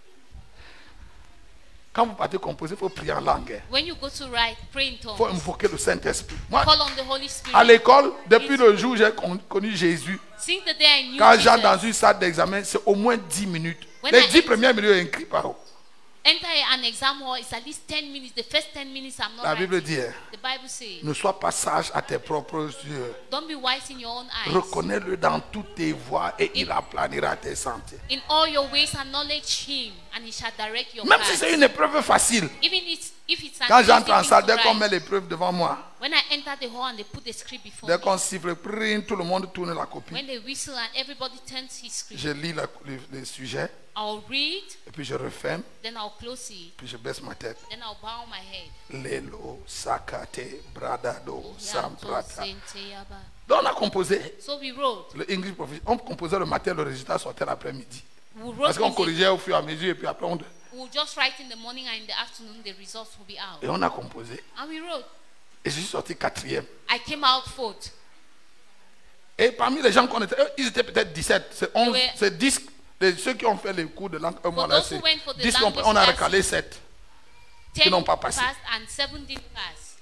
Quand vous partez composer, il faut prier en langue. When you go to write, pray in Il faut tongues. invoquer le Saint-Esprit. Moi, Call on the Holy Spirit. à l'école, depuis le jour où j'ai connu Jésus, Since the day I knew quand j'entre dans Jesus, une salle d'examen, c'est au moins 10 minutes. When Les I 10 premières minutes, il écrit par où? enter an exam hall, it's at least 10 minutes. The first 10 minutes I'm not La Bible writing. dit, hein, The Bible says, ne sois pas sage à tes propres yeux. don't be wise in your own eyes. Reconnais-le dans toutes tes voies et il aplanira tes sentiers. In all your ways acknowledge him, and he shall direct your Même si paths. c'est une épreuve facile, Even if it's an quand easy j'entre en thing salle, to dès qu'on write. met l'épreuve devant moi, When I enter the hall and they put the script before dès me, qu'on siffle, pring, tout le monde tourne la copie. when they whistle and everybody turns his script, Je lis le sujet I'll read, et puis je referme, then I'll close it, puis je baisse ma tête. then I'll bow my head. Lelo, Sakate, Bradado, Samprata. Yaba. Donc on a composé So we wrote. le English Profession. On composait le matin, le résultat sortait l'après-midi. We wrote Parce qu'on in the- corrigeait au fur et à mesure et puis après on... we'll just write in the morning and in the afternoon the results will be out. Et on a composé. And we wrote. Et je suis sorti 4e. I came out fourth. Et parmi les gens qu'on était, ils étaient peut-être 17, c'est 11, Ouais. c'est 10. Ceux qui ont fait les cours de langue, un mois là, those who c'est went for the 10 language on a classes, recalé 7. 10 n'ont pas passé. passed and 7 didn't pass.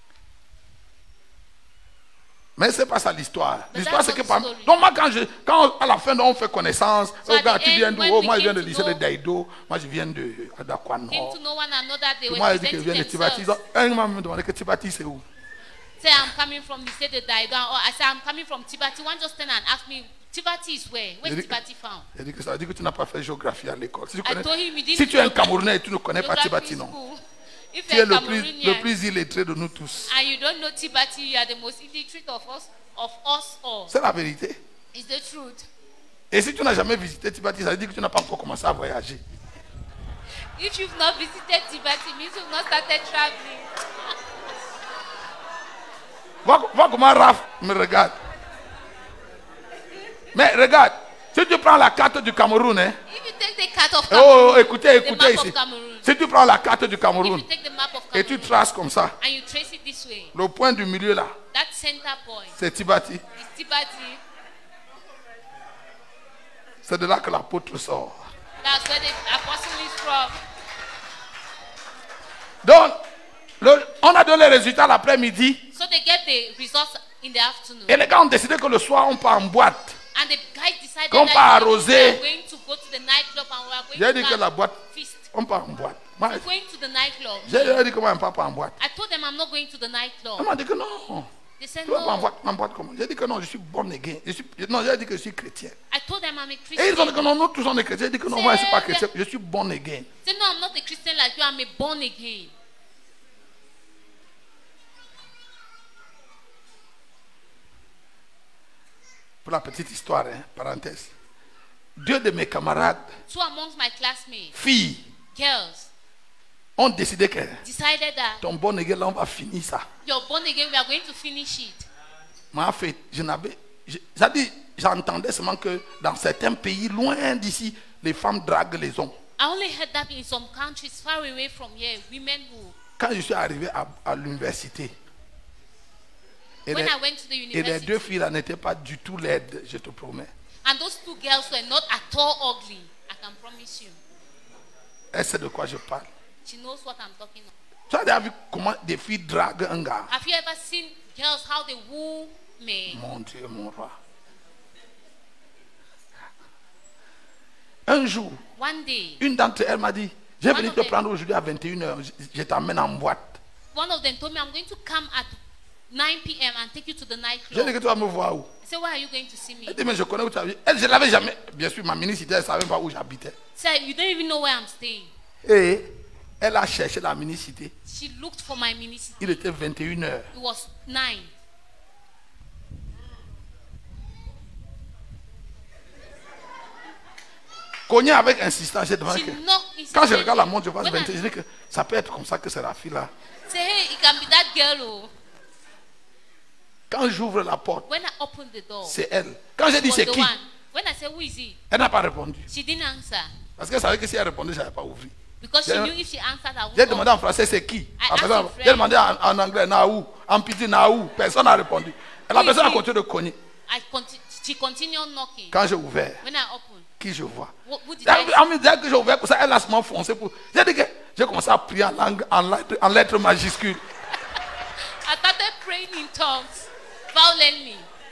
Mais c'est pas ça l'histoire. But L'histoire that's c'est que not the parmi... story. Donc moi quand à la fin on fait connaissance, So at oh gars the tu end, viens d'où? when Oh we moi je viens came de to lycée de know- Daido, moi je viens de Adakwa Came Nord. to know one another, they Puis were moi je dis que je viens de presenting Tibati. themselves. Donc un m'a me demandé que Tibati c'est où? Say I'm coming from the state of Daido. Or I say I'm coming from Tibati. One just turn and ask me, Tibati is where? Where's J'ai dit- Tibati found? J'ai dit que ça veut dire que tu n'as pas fait géographie à l'école. Si, tu I connais- told him he didn't si tu es un geography- Camerounais et tu ne connais pas geography Tibati, non. school. If Tu es you're le Cameroonian plus illettré de nous tous. and you don't know Tibati, you are the most illiterate of us all. C'est la vérité. It's the truth. Et si tu n'as jamais visité Tibati, ça veut dire que tu n'as pas encore commencé à voyager. If you've not visited Tibati, it means you've not started traveling. Vois comment Raph me regarde. Mais regarde, si tu prends la carte du Cameroun, hein, If you take the card of oh, Cameroon, écoutez the map ici. of Cameroon, Si tu prends la carte du if Cameroun you take the map of et tu Cameroon traces comme ça, and you trace it this way, le point du milieu là, that center point c'est Tibati. is Tibati. C'est de là que l'apôtre sort. That's where the apostle is from. Donc, on a donné les résultats l'après-midi So they get the results in the afternoon. et les gars ont décidé que le soir on part en boîte. And the guys decided Qu'on that part we arroser. are going to go to the nightclub and we are going J'ai to dit go que and la boîte, feast. on part en boîte. Moi, We're going to the nightclub. j'ai dit que moi je ne pars pas en boîte. I told them I'm not going to the On nightclub. m'a dit que non. They said Tu vas pas no. en boîte comment? J'ai dit que non, je suis born again. Non, j'ai dit que je suis chrétien. I told them I'm a Et ils ont dit que Christian. non, nous tous on est chrétiens. J'ai dit que non, moi je ne suis pas chrétien, je suis born again. They said no, I'm not a Christian like you. I'm a born again. Pour la petite histoire, hein, parenthèse. Deux de mes camarades, Two amongst my classmates, filles, girls, ont décidé que decided that ton born again, là, on va finir ça. you're born again. We are going to finish it. Moi, en fait, j'entendais seulement que dans certains pays, loin d'ici, les femmes draguent les hommes. I only heard that in some countries far away from here, women who, Quand je suis arrivé à l'université, et when les, I went to the et les university, deux filles là n'étaient pas du tout laides, je te promets. and those two girls were not at all ugly, I can promise you. Elle sait de quoi je parle. She knows what I'm talking about. Tu as déjà vu comment des filles draguent un gars? Have you ever seen girls how they woo men? Mon Dieu, mon roi. Un jour, One day, une d'entre elles m'a dit, je vais One venir of te them- prendre aujourd'hui à 21h, je t'emmène en boîte. one of them told me I'm going to come at 9 p.m. and take you to the J'ai dit nightclub. que tu vas me voir où? I said, where are you going to see me? Elle dit, mais je connais où tu habites. Elle, je ne l'avais jamais. Bien sûr, ma ministre, elle ne savait pas où j'habitais. Said, you don't even know where I'm staying. Et elle a cherché la minicité. She looked for my minicity. Il était 21h. It was 9. Cogné avec insistance, j'ai demandé She que. knocked Quand je regarde la montre, je vois When 21. I Je dis que ça peut être comme ça que c'est la fille là. say, hey, it can be that girl. Oh. Quand j'ouvre la porte, When I opened the door, c'est elle. Quand j'ai dit was c'est the qui, one. When I said, who is he? elle n'a pas répondu. She didn't answer. Parce qu'elle savait que si elle répondait, je n'avais pas ouvert. Because she J'ai- knew if she answered, I J'ai would demandé en français c'est qui. La asked personne- in French. J'ai demandé en anglais Naou, en pidgin Naou. Personne n'a répondu. Et la Oui, personne a oui. continué de cogner. She continued knocking. Quand j'ai ouvert, When I opened, qui je vois? who did I see? En me disant que j'ai ouvert pour ça, elle a seulement foncé pour. J'ai dit que j'ai commencé à prier en langue, en lettres majuscules. I started praying in tongues violently.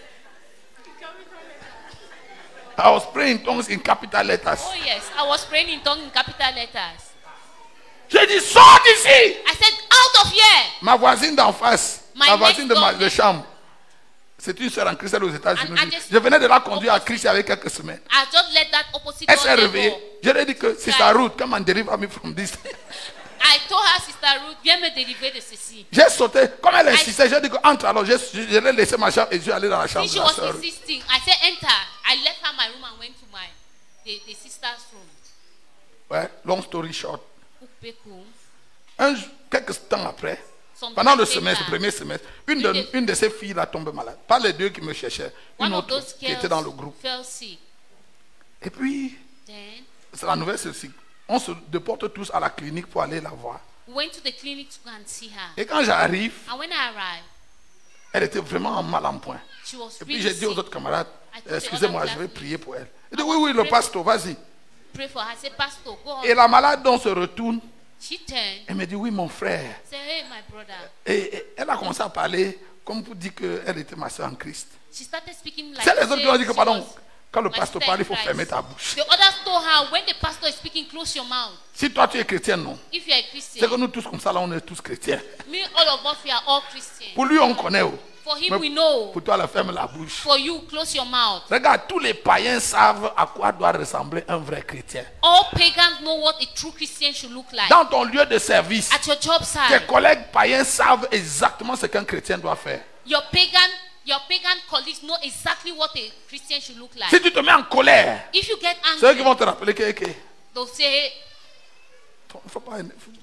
I was praying in tongues in capital letters. Oh yes, I was praying in tongues in capital letters. J'ai dit sors d'ici. I said, out of here. Ma voisine d'en face, My ma voisine next de chambre, c'est une sœur en Christ aux États-Unis. And I just- Je venais de la conduire à Christ avec quelques semaines. I just let that opposite Elle door s'est there réveillée. go. Je lui ai dit que c'est sa route. Come and deliver me from this. I told her, Sister Ruth, viens me délivrer de ceci. J'ai sauté. Comme elle insistait, j'ai dit que entre. Alors je l'ai laissé ma chambre et je suis allé dans la chambre Since de she la was sœur. insisting, I said, enter. I left her my room and went to the sister's room. Ouais, long story short. Ukpeku. Quelques temps après, Some pendant le time semestre, later, premier semestre, Oui, mais- une de ces filles là tombée malade. Pas les deux qui me cherchaient, une One of autre those qui était dans le girls groupe. fell sick. Et puis, Then c'est la nouvelle ceci. On se déporte tous à la clinique pour aller la voir. we went to the clinic to go and see her. Et quand j'arrive, And when I arrived, elle était vraiment en mal en point. she was Et puis really j'ai dit aux sick. autres camarades, I told the excusez-moi, other je vais classmates, prier pour elle. Elle dit, oui, oui, le pasteur, vas-y. Pray for her. I said, Pastor, go on. Et la malade donc se retourne. She turned. Elle me dit, oui, mon frère. Said, hey, my brother. Et elle a commencé à parler comme pour dire qu'elle était ma soeur en Christ. She started speaking like C'est les autres qui ont dit que, she pardon, was quand le my pasteur sister parle, in il faut Christ. fermer ta bouche. The others told her, when the pastor is speaking, close your mouth. Si toi tu es chrétien, non. If you are a C'est Christian, que nous tous comme ça, là, on est tous chrétiens. me, all of us, we are all Christians. Pour lui, on connaît. Oh. For him, Mais we know. pour toi, la ferme la bouche. For you, close your mouth. Regarde, tous les païens savent à quoi doit ressembler un vrai chrétien. All pagans know what a true Christian should look like. Dans ton lieu de service, At your job tes site, collègues païens savent exactement ce qu'un chrétien doit faire. your pagan colleagues know exactly what a Christian should look like. Si tu te mets en colère, If you get c'est eux qui angry, vont te rappeler que they'll say, faut pas,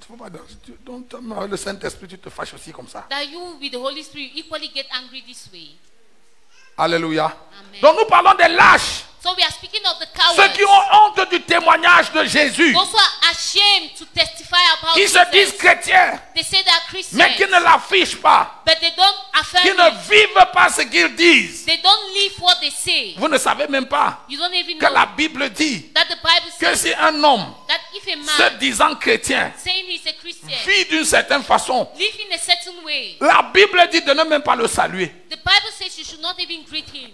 le Saint-Esprit, tu te fâches aussi comme ça. that you with the Holy Spirit equally get angry this way. Alléluia. Amen. Donc nous parlons des lâches, So we are speaking of the ceux cowards. qui ont honte du témoignage de Jésus, Those who are ashamed to testify about qui se disent Jesus. chrétiens, They say they are Christians, mais qui ne l'affichent pas, but they don't affirm qui it. ne vivent pas ce qu'ils disent. They don't live what they say. Vous ne savez même pas You don't even que know la Bible dit that the Bible que says si un homme that if a se man disant chrétien saying he's a Christian vit d'une certaine façon, live in a certain way, la Bible dit de ne même pas le saluer. the Bible says you should not even greet him.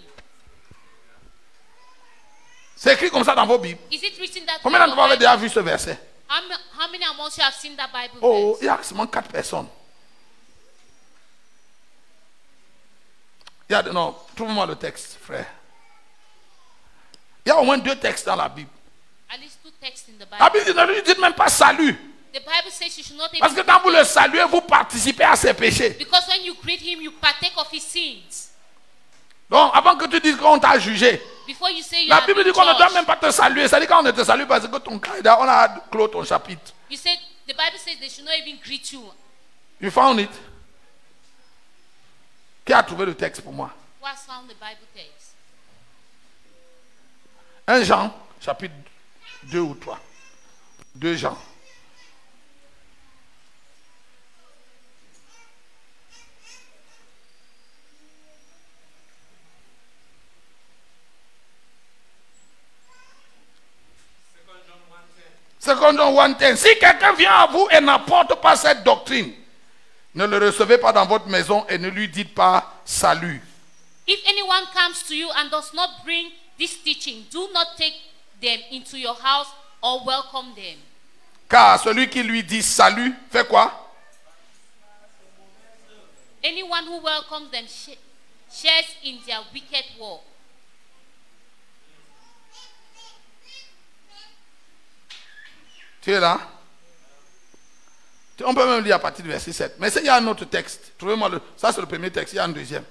C'est écrit comme ça dans vos Bibles. Is it written that Combien way d'entre in vous avez your déjà Bible? vu ce verset? How many amongst you have seen that Bible Oh, verse? il y a seulement 4 personnes. Non, trouve-moi le texte, frère. Il y a au moins 2 textes dans la Bible. At least 2 texts in the La Bible. Bible ne lui dit même pas salut. The Bible says you should not Parce even que quand vous greet le him, saluez, vous participez à ses péchés. because when you greet him, you partake of his sins. Donc, avant que tu dises qu'on t'a jugé, Before you say you la are Bible dit being qu'on ne doit judged, même pas te saluer. Ça dit quand on ne te salue parce que ton cas, on a clos ton chapitre. you said the Bible says they should not even greet you. You found it? Qui a trouvé le texte pour moi? Who has found the Bible text? 1 Jean, chapitre 2 ou 3. 2 Jean. Second John 1:10. Si quelqu'un vient à vous et n'apporte pas cette doctrine, ne le recevez pas dans votre maison et ne lui dites pas salut. If anyone comes to you and does not bring this teaching, do not take them into your house or welcome them. Car celui qui lui dit salut, fait quoi? Anyone who welcomes them shares in their wicked work. Tu es là? On peut même lire à partir du verset 7. Mais il y a un autre texte. Trouvez-moi ça, c'est le premier texte. Il y a un deuxième.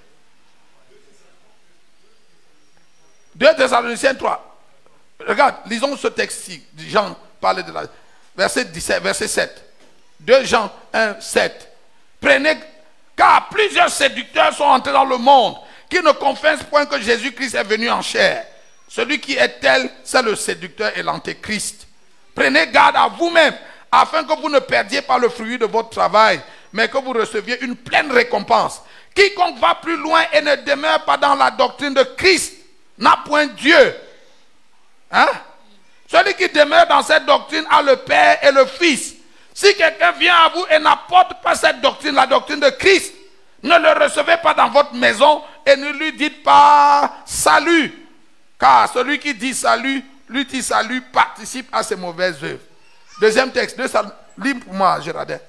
2 Thessaloniciens 3. Regarde, lisons ce texte-ci. Jean parlait de la. Verset 17, verset 7. 2 Jean 1, 7. Prenez, car plusieurs séducteurs sont entrés dans le monde, qui ne confessent point que Jésus-Christ est venu en chair. Celui qui est tel, c'est le séducteur et l'antéchrist. Prenez garde à vous-même, afin que vous ne perdiez pas le fruit de votre travail, mais que vous receviez une pleine récompense. Quiconque va plus loin et ne demeure pas dans la doctrine de Christ n'a point Dieu. Hein? Celui qui demeure dans cette doctrine a le Père et le Fils. Si quelqu'un vient à vous et n'apporte pas cette doctrine, la doctrine de Christ, ne le recevez pas dans votre maison et ne lui dites pas salut. Car celui qui dit salut, lui dit salut, participe à ses mauvaises œuvres. Deuxième texte, lis pour moi, Gérardin.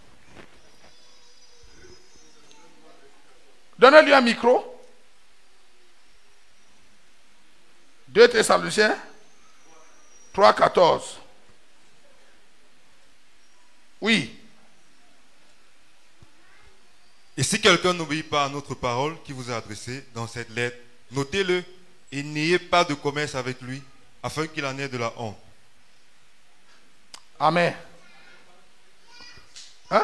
Donnez-lui un micro. 2 Thessaloniciens 3, 14. Oui. Et si quelqu'un n'obéit pas à notre parole qui vous a adressée dans cette lettre, notez-le et n'ayez pas de commerce avec lui, afin qu'il en ait de la honte. Amen. Hein?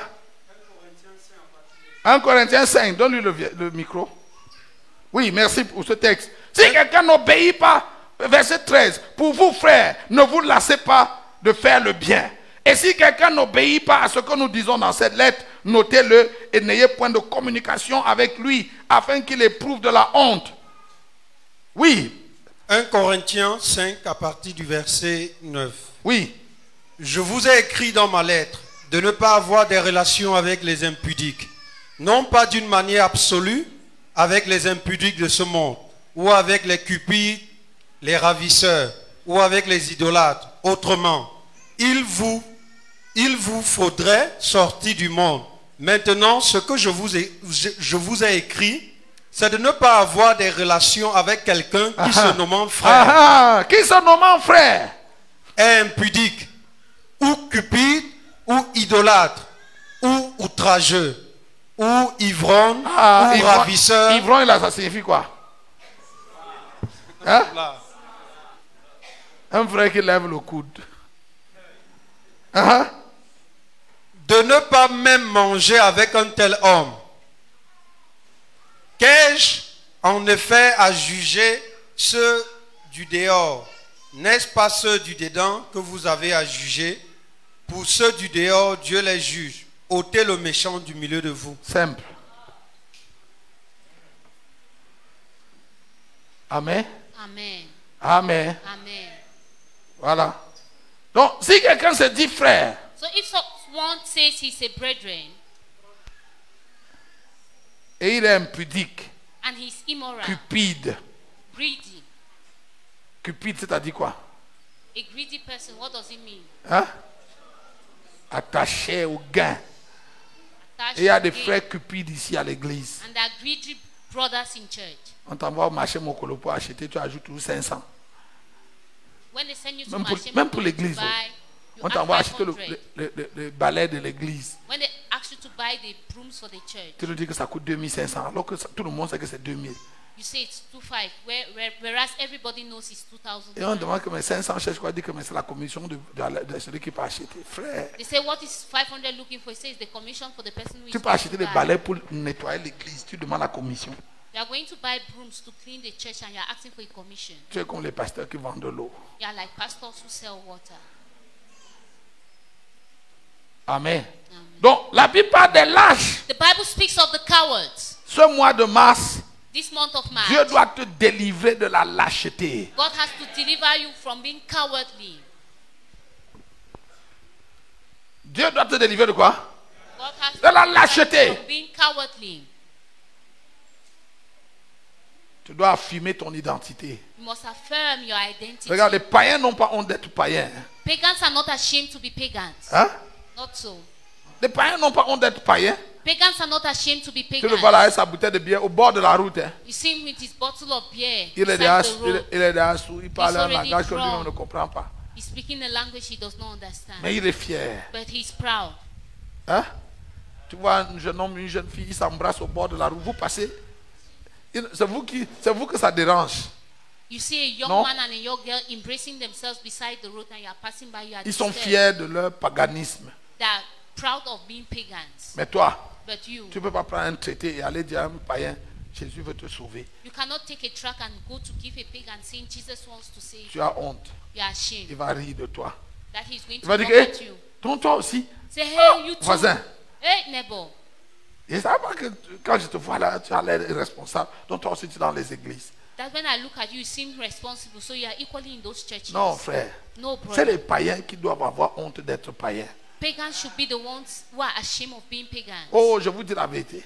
1 Corinthiens 5, donne-lui le micro. Oui, merci pour ce texte. Si quelqu'un n'obéit pas, verset 13, pour vous frères, ne vous lassez pas de faire le bien. Et si quelqu'un n'obéit pas à ce que nous disons dans cette lettre, notez-le et n'ayez point de communication avec lui, afin qu'il éprouve de la honte. Oui. 1 Corinthiens 5 à partir du verset 9. Oui. Je vous ai écrit dans ma lettre de ne pas avoir des relations avec les impudiques, non pas d'une manière absolue avec les impudiques de ce monde, ou avec les cupides, les ravisseurs, ou avec les idolâtres. Autrement, il vous faudrait sortir du monde. Maintenant, ce que je vous ai écrit, c'est de ne pas avoir des relations avec quelqu'un qui se nommant frère. Qui se nommant frère est impudique, ou cupide, ou idolâtre, ou outrageux, ou ivrogne, ou ravisseur. Ivrogne, là, ça signifie quoi? Hein? Un frère qui lève le coude. De ne pas même manger avec un tel homme. Qu'ai-je en effet à juger ceux du dehors? N'est-ce pas ceux du dedans que vous avez à juger? Pour ceux du dehors, Dieu les juge. Ôtez le méchant du milieu de vous. Simple. Amen. Amen. Amen. Amen. Voilà. Donc, si quelqu'un se dit frère, So if someone says he's a brethren et il est impudique, and he's immoral, cupide. greedy, Cupide, c'est-à-dire quoi? a greedy person, what does it mean? Hein? Attaché au gain. Attached Et il y a to des gain. frères cupides ici à l'église. And there are greedy brothers in church. On t'envoie au marché Mokolo pour acheter, tu ajoutes toujours 500. When they send you to Même pour, Marché même pour Mokolo l'église. to buy, you On ask t'envoie acheter 500. le balai de l'église. When they ask you to buy the brooms for the church, Tu leur dis que ça coûte 2500, alors que tout le monde sait que c'est 2000. you say it's 2,500, whereas everybody knows it's 2,000. Et on demande que mes 500 cherche quoi, dit que c'est la commission de celui qui peut acheter. Frère, They say, what is 500 looking for? He says the commission for the person who is tu peux going acheter to des buy. balais pour nettoyer l'église, tu demandes la commission. You are going to buy brooms to clean the church and you are asking for a commission. Tu es comme les pasteurs qui vendent de l'eau. You are like pastors who sell water. Amen. Donc, la plupart des lâches, The Bible speaks of the cowards. ce mois de mars, This month of March, Dieu doit te délivrer de la lâcheté. God has to deliver you from being cowardly. Dieu doit te délivrer de quoi? God has De la to deliver lâcheté. you from being cowardly. Tu dois affirmer ton identité. You must affirm your identity. Regarde, les païens n'ont pas honte d'être païens. Pagans are not ashamed to be pagans. Hein? Not so. Les païens n'ont pas honte d'être païens. Pagans are not ashamed to be Tu le pagans. vois là avec sa bouteille de bière au bord de la route. Hein. You see him with his bottle of beer Il est beside déjà, the road. il est déjà sous, il parle un already langage que lui-même drunk. ne comprend pas. He's speaking a language he does not understand. Mais il est fier. But he's proud. Hein? Tu vois un jeune homme, une jeune fille, ils s'embrassent au bord de la route. Vous passez. C'est vous que ça dérange. You see a young Non. man and a young girl embracing themselves beside the road and you are passing by, you are Ils sont disturbed. fiers de leur paganisme. They are proud of being pagans. Mais toi, But you, tu ne peux pas prendre un traité et aller dire à un païen, Jésus veut te sauver. you cannot take a track and go to give a pagan saying Jesus wants to save Tu you. as honte. You are ashamed Il va rire de toi. that he's going Il to va look dire, at you. donc toi aussi. Say, hey, you too. Voisin. Hey, neighbor. Et ça va que quand je te vois là, tu as l'air irresponsable. Donc toi aussi, tu es dans les églises. That when I look at you, you seem responsible. So you are equally in those churches. Non, frère. No, C'est brother. les païens qui doivent avoir honte d'être païens. Pagans should be the ones who are ashamed of being pagans. Oh, je vous dis la vérité.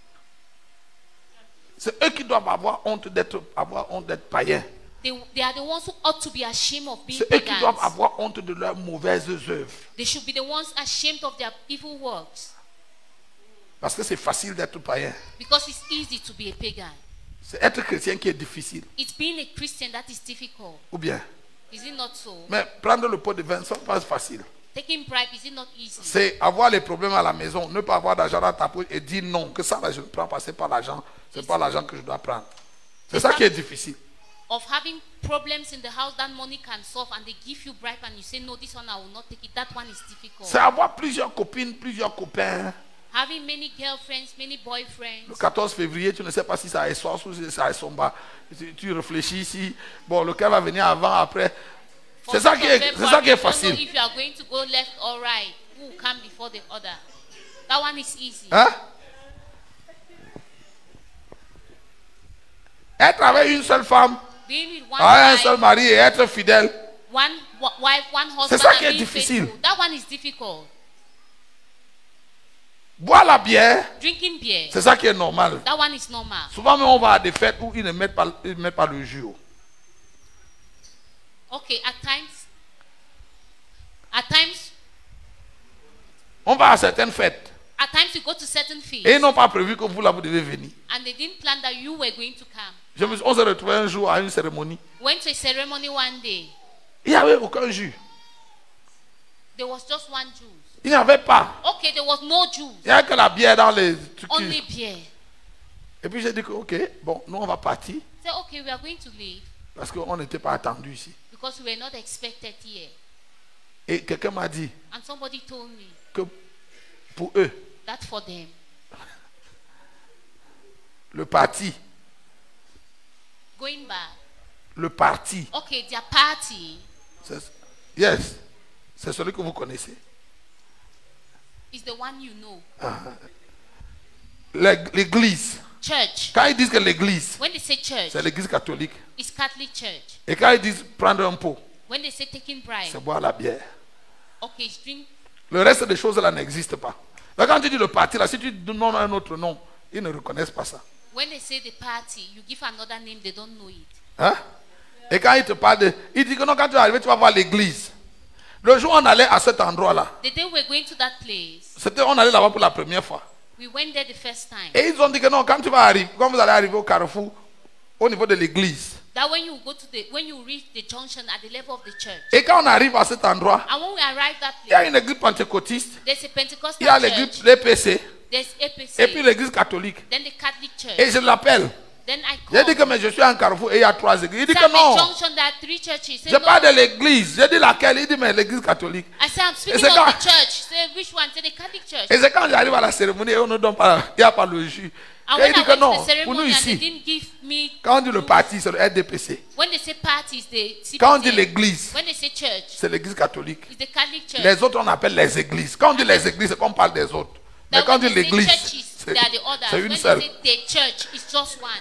C'est eux qui doivent avoir honte d'être païens. They are the ones who ought to be ashamed of being C'est eux qui doivent pagans. avoir honte de leurs mauvaises œuvres. They should be the ones ashamed of their evil works. Parce que c'est facile d'être païen. Because it's easy to be a pagan. C'est être chrétien qui est difficile. It's being a Christian that is difficult. Ou bien. Is it not so? Mais prendre le pot de vin, ce n'est pas facile. Taking bribe, is it not easy? C'est avoir les problèmes à la maison, ne pas avoir d'argent dans ta poche et dire non, que ça là, je ne prends pas, c'est pas l'argent, c'est pas l'argent que je dois prendre. C'est ça qui est difficile. Of having problems in the house that money can solve and they give you bribe and you say no, this one I will not take it. That one is difficult. C'est avoir plusieurs copines, plusieurs copains. Having many girlfriends, many boyfriends. Le 14 février, tu ne sais pas si ça est soir ou si ça est sombre. Tu réfléchis ici. Bon, lequel va venir avant, après. C'est ça qui est facile. If you are going to go left or right, who will come before the other? That one is easy. Hein? Être avec une seule femme, Being with one avec un wife, seul mari et être fidèle. one wife, one husband, C'est ça and qui est being difficile. faithful. That one is difficult. Boire la bière, Drinking beer, c'est ça qui est normal. that one is normal. Souvent, même on va à des fêtes où ils ne mettent pas le jour. Okay, at times, On va à certaines fêtes. you go to certain feasts, Et ils n'ont pas prévu que vous là, vous devez venir. and they didn't plan that you were going to come. On s'est retrouvé un jour à une cérémonie. Went to a ceremony one day. Il n'y avait aucun jus. There was just one juice. Il n'y avait pas. Okay, there was no juice, Il n'y avait que la bière dans les trucs. only beer. Et puis j'ai dit que, ok, bon, nous on va partir. Say, okay, we are going to leave Parce qu'on n'était pas attendu ici. because we were not expected here. Et quelqu'un m'a dit And somebody told me que pour eux, that for them, le parti, going back, okay, their party yes, c'est celui que vous connaissez. is the one you know. L'église. Church. Quand ils disent que l'église, When they say church, c'est l'église catholique. it's Catholic church. Et quand ils disent prendre un pot, When they say taking bribe, c'est boire la bière. okay, it's drink. Le reste des choses là n'existe pas. Mais quand tu dis le parti là, si tu donnes un autre nom, ils ne reconnaissent pas ça. When they say the party, you give another name, they don't know it. Hein? Et quand ils te parlent de... Ils disent que non, quand tu vas arriver, tu vas voir l'église. Le jour où on allait à cet endroit-là, The day we're going to that place, on allait là-bas pour la première fois. we went there the first time. Et ils ont dit que non, quand vous allez arriver au carrefour, au niveau de l'église, That when you reach the junction at the level of the church, et quand on arrive à cet endroit, and when we arrive that il y a place, une église pentecôtiste, there's a il y a Pentecostal l'église church, l'EPC, there's et puis APC, l'église catholique. then the Catholic church. Et je l'appelle. Then I J'ai call. dit que mais je suis à un carrefour et il y a 3 églises. Il dit Say, que I'm a non. junction, there are 3 churches. Say, Je parle no. de l'église. J'ai dit laquelle? Il dit mais l'église catholique. I say, I'm speaking c'est of quand- the church. Say, which one? Say, the Catholic church. Et c'est quand j'arrive à la cérémonie et on ne donne pas, il n'y a pas le jus. And Et when il dit I que went to non, the pour nous ceremony and they ici, didn't give me, quand on dit le parti, c'est le RDPC. when they say parties, the CPC. Quand on dit l'église, When they say church, c'est l'église catholique. it's the Catholic church. Les autres, on appelle les églises. Quand on dit les églises, c'est qu'on parle des autres. Mais That quand on when dit they say l'église, churches, they are the others. c'est When une they seule. say the church, it's just one.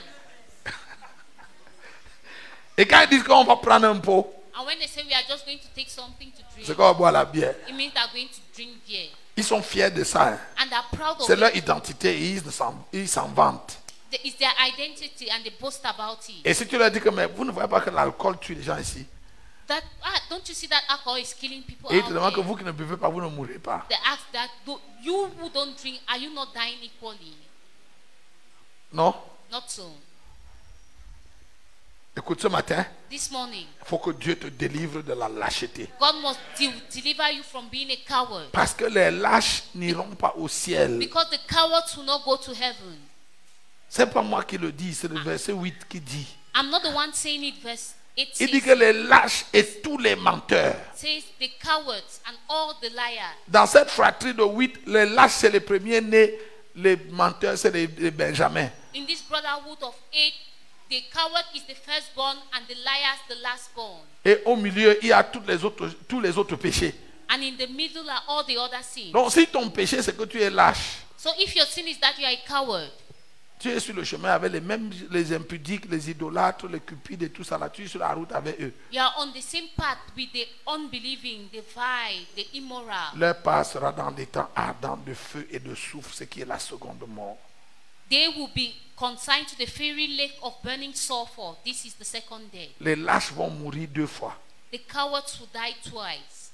Et quand ils disent qu'on va prendre un pot, And when they say we are just going to take something to c'est drink, qu'on va boire la bière. it means they are going to drink beer. Ils sont fiers de ça. Hein. And they are proud of C'est it. leur identité et ils s'en vantent. It's their identity and they boast about it. Et si tu leur dis que mais vous ne voyez pas que l'alcool tue les gens ici, Don't you see that alcohol is killing people Et il out te demande que there? vous qui ne buvez pas, vous ne mourrez pas. They ask that you who don't drink, are you not dying equally? Non? Not so. Écoute, ce matin, This morning, il faut que Dieu te délivre de la lâcheté. God must deliver you from being a coward. Parce que les lâches n'iront pas au ciel. Because the cowards will not go to heaven. C'est pas moi qui le dis, c'est le verset 8 qui dit. I'm not the one saying it. Verse 8 Il dit que les lâches et tous les menteurs. says the cowards and all the liars. Dans cette fratrie de 8, les lâches c'est les premiers nés, les menteurs c'est les Benjamins. In this brotherhood of 8, the coward is the firstborn and the liars the lastborn. Et au milieu, il y a tous les autres péchés. And in the middle are all the other sins. Donc si ton péché c'est que tu es lâche, So if your sin is that you are a coward, tu es sur le chemin avec les impudiques, les idolâtres, les cupides et tout ça là, tu es sur la route avec eux. you are on the same path with the unbelieving, the vile, the immoral. Leur part sera dans des temps ardents de feu et de soufre, ce qui est la seconde mort. They will be consigned to the fiery lake of burning sulfur. This is the second day. Les lâches vont mourir 2 fois. The cowards will die twice.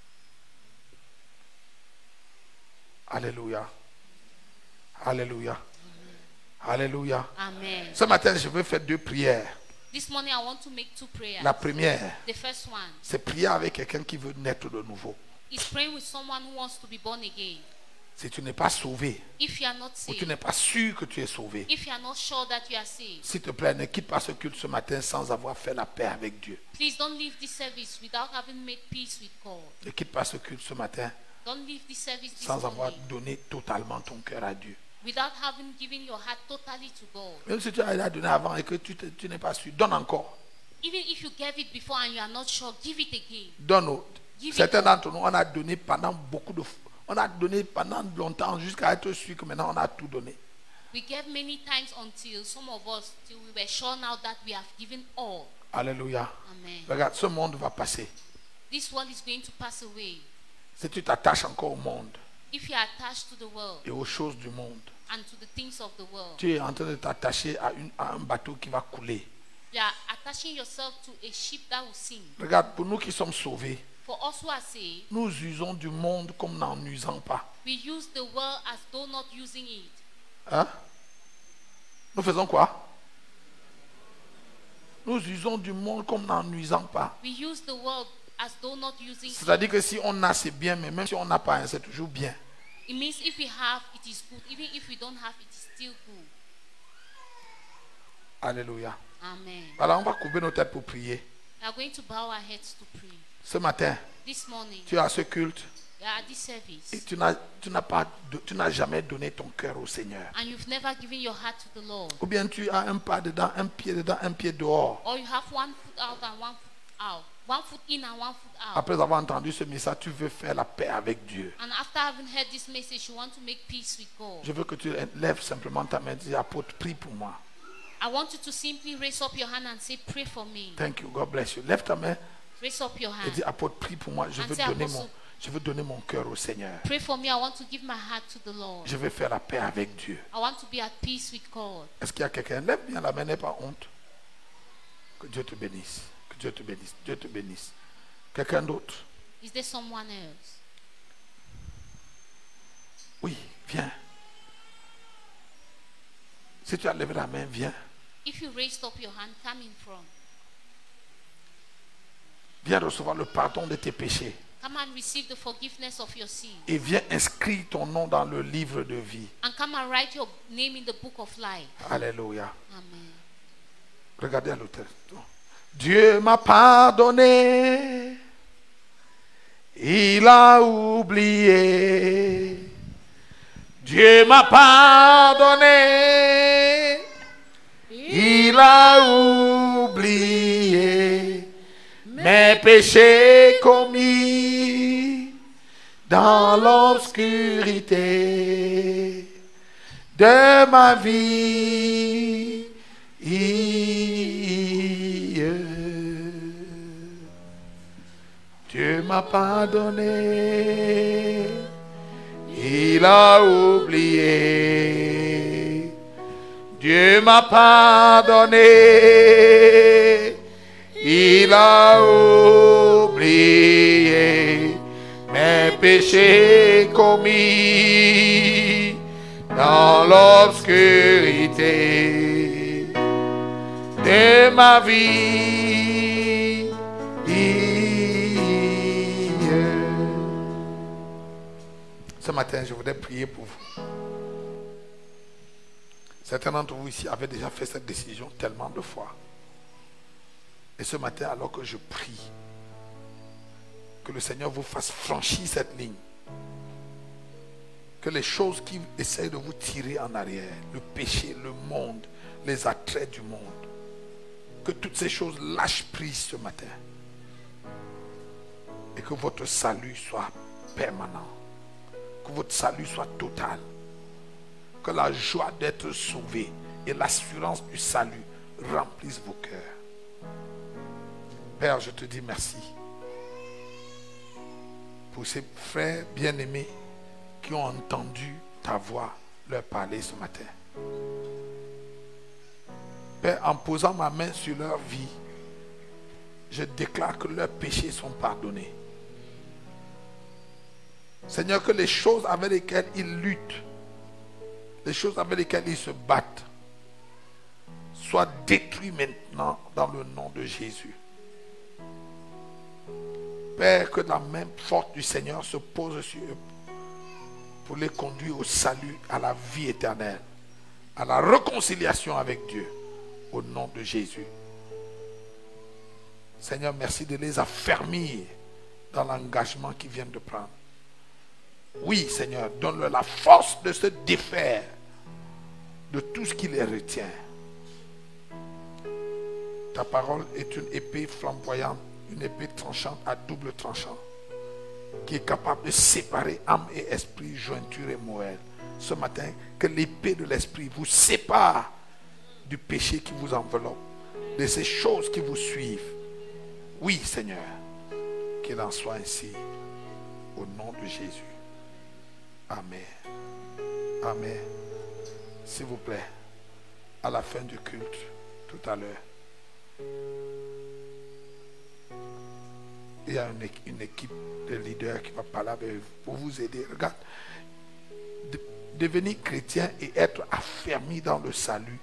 Alléluia. Alléluia. Alléluia. Amen. Ce matin, je veux faire 2 prières. This morning I want to make 2 prayers. La première, The first one c'est prier avec quelqu'un qui veut naître de nouveau. is praying with someone who wants to be born again. Si tu n'es pas sauvé, If you are not ou tu saved, n'es pas sûr que tu es sauvé, if you are not sure that you are saved, s'il te plaît, ne quitte pas ce culte ce matin sans avoir fait la paix avec Dieu. please don't leave this service without having made peace with God. Ne quitte pas ce culte ce matin Don't leave this service this sans avoir morning donné totalement ton cœur à Dieu. without having given your heart totally to God. Même si tu as déjà donné avant et que tu n'es pas sûr, donne encore. Even if you gave it before and you are not sure, give it again. Donne. Give it Certains up. d'entre nous, on a donné pendant on a donné pendant longtemps jusqu'à être sûr que maintenant on a tout donné. We gave many times until some of us, till we were sure now that we have given all. Alléluia. Amen. Regarde, ce monde va passer. This world is going to pass away. Si tu t'attaches encore au monde If you are attached to the world et aux choses du monde, and to the things of the world, tu es en train de t'attacher à un bateau qui va couler. you are attaching yourself to a ship that will sink. Regarde, pour nous qui sommes sauvés, For us who are saved, nous usons du monde comme n'en usant pas. we use the world as though not using it. Hein? Nous faisons quoi? Nous usons du monde comme n'en usant pas. We use the world as though not using it. C'est-à-dire que si on a, c'est bien, mais même si on n'a pas, c'est toujours bien. It means if we have, it is good. Even if we don't have, it is still good. Alléluia. Amen. Alors on va couvrir nos têtes pour prier. We are going to bow our heads to pray. Ce matin, This morning, tu as ce culte we are at this et service, tu n'as jamais donné ton cœur au Seigneur. and you've never given your heart to the Lord. Ou bien tu as un pas dedans, un pied dedans, un pied dehors. Or you have one foot out and one foot out. One foot in and one foot out. Après avoir entendu ce message, tu veux faire la paix avec Dieu. And after having heard this message, you want to make peace with God. Je veux que tu lèves simplement ta main et dis, apôtre, prie pour moi. I want you to simply raise up your hand and say, pray for me. Thank you, God bless you. Lève ta main Raise up your et dis, hand. apôtre, prie pour moi. Je veux donner mon cœur au Seigneur. Pray for me. I want to give my heart to the Lord. Je veux faire la paix avec Dieu. I want to be at peace with God. Est-ce qu'il y a quelqu'un? Lève bien la main, n'aie pas honte. Que Dieu te bénisse. Que Dieu te bénisse. Dieu te bénisse. Quelqu'un d'autre? Is there someone else? Oui, viens. Si tu as levé la main, viens. If you raised up your hand, come in front. Viens recevoir le pardon de tes péchés. Come and receive the forgiveness of your sin. Et viens inscrire ton nom dans le livre de vie. And come and write your name in the book of life. Alléluia. Amen. Regardez à l'auteur. Dieu m'a pardonné. Il a oublié. Dieu m'a pardonné. Il a oublié mes péchés commis dans l'obscurité de ma vie. Dieu m'a pardonné, il a oublié. Dieu m'a pardonné, Il a oublié mes péchés commis dans l'obscurité de ma vie. Ce matin, je voudrais prier pour vous. Certains d'entre vous ici avaient déjà fait cette décision tellement de fois. Et ce matin, alors que je prie, que le Seigneur vous fasse franchir cette ligne. Que les choses qui essayent de vous tirer en arrière, le péché, le monde, les attraits du monde, que toutes ces choses lâchent prise ce matin. Et que votre salut soit permanent. Que votre salut soit total. Que la joie d'être sauvé et l'assurance du salut remplissent vos cœurs. Père, je te dis merci pour ces frères bien-aimés qui ont entendu ta voix leur parler ce matin. Père, en posant ma main sur leur vie, je déclare que leurs péchés sont pardonnés. Seigneur, que les choses avec lesquelles ils luttent, les choses avec lesquelles ils se battent, soient détruites maintenant dans le nom de Jésus. Père, que la main forte du Seigneur se pose sur eux pour les conduire au salut, à la vie éternelle, à la réconciliation avec Dieu, au nom de Jésus. Seigneur, merci de les affermir dans l'engagement qu'ils viennent de prendre. Oui, Seigneur, donne-leur la force de se défaire de tout ce qui les retient. Ta parole est une épée flamboyante, une épée tranchante à double tranchant, qui est capable de séparer âme et esprit, jointure et moelle. Ce matin, que l'épée de l'esprit vous sépare du péché qui vous enveloppe, de ces choses qui vous suivent. Oui, Seigneur, qu'il en soit ainsi, au nom de Jésus. Amen. Amen. S'il vous plaît, à la fin du culte, tout à l'heure, il y a une équipe de leaders qui va parler avec vous pour vous aider. Regarde, devenir chrétien et être affermi dans le salut.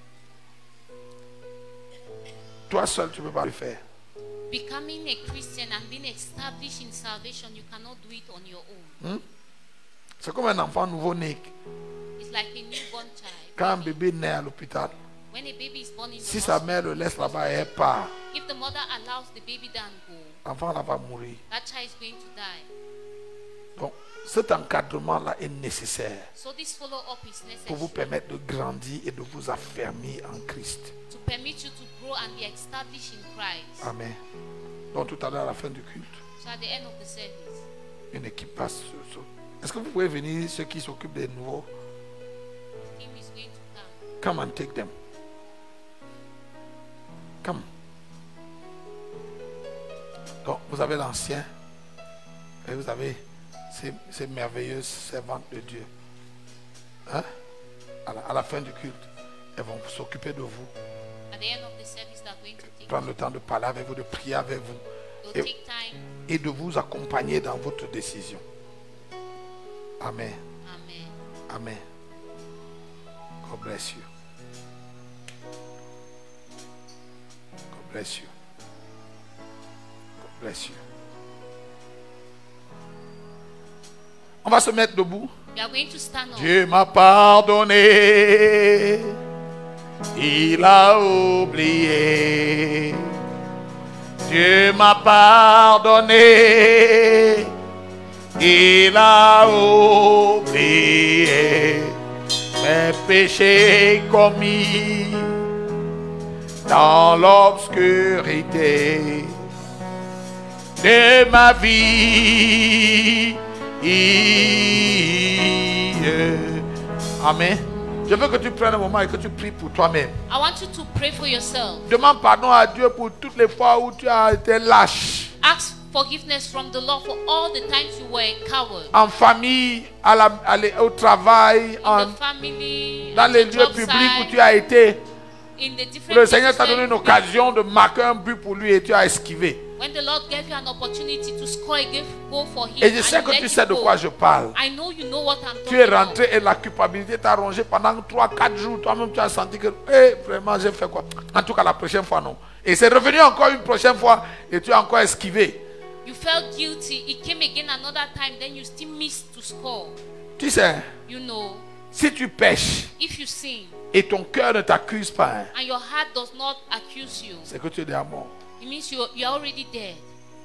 Toi seul, tu ne peux pas le faire. Becoming a Christian and being established in salvation, you cannot do it on your own. C'est comme un enfant nouveau-né. It's like a newborn child. Quand un bébé naît à l'hôpital, When a baby is born in the si sa hospital, mère le laisse là-bas et elle part, if the mother allows the baby down go, l'enfant là va mourir. that child is going to die. Donc, cet encadrement-là est nécessaire So this follow-up is pour vous necessary permettre de grandir et de vous affermir en Christ. to permit you to grow and be established in Christ. Amen. Donc, tout à l'heure, à la fin du culte, So at the end of the service, une équipe passe. Est-ce que vous pouvez venir, ceux qui s'occupent des nouveaux? the team is going to come. Come and take them. Come. Donc, vous avez l'ancien et vous avez ces merveilleuses servantes de Dieu. Hein? À la fin du culte, elles vont s'occuper de vous, At the end of the service, they're going to take prendre le temps de parler avec vous, de prier avec vous they'll take time. et de vous accompagner dans votre décision. Amen. Amen. Amen. God bless you. God bless you. God bless you. On va se mettre debout. We are going to stand up. Dieu m'a pardonné. Il a oublié. Dieu m'a pardonné. Il a oublié mes péchés commis dans l'obscurité de ma vie. Amen. Je veux que tu prennes un moment et que tu pries pour toi-même. I want you to pray for yourself. Demande pardon à Dieu pour toutes les fois où tu as été lâche. Ask forgiveness from the Lord for all the times you were a coward. En famille, au travail, In the family, dans at les the lieux job publics où site, tu as été. in the different Le Seigneur places t'a where donné une you've been. occasion de marquer un but pour lui et tu as esquivé. When the Lord gave you an opportunity to score a goal for him, Et je and sais you que let tu it sais de go. quoi je parle. I know you know what I'm Tu talking es about. rentré et la culpabilité t'a rongé pendant 3-4 jours. Toi-même, tu as senti que, vraiment, j'ai fait quoi? En tout cas, la prochaine fois, non. Et c'est revenu encore une prochaine fois et tu as encore esquivé. You felt guilty. It came again another time. Then you still missed to score. Tu sais, You know, si tu pêches if you sin et ton cœur ne t'accuse pas, hein, and your heart does not accuse you, c'est que tu es déjà mort. it means you're already dead.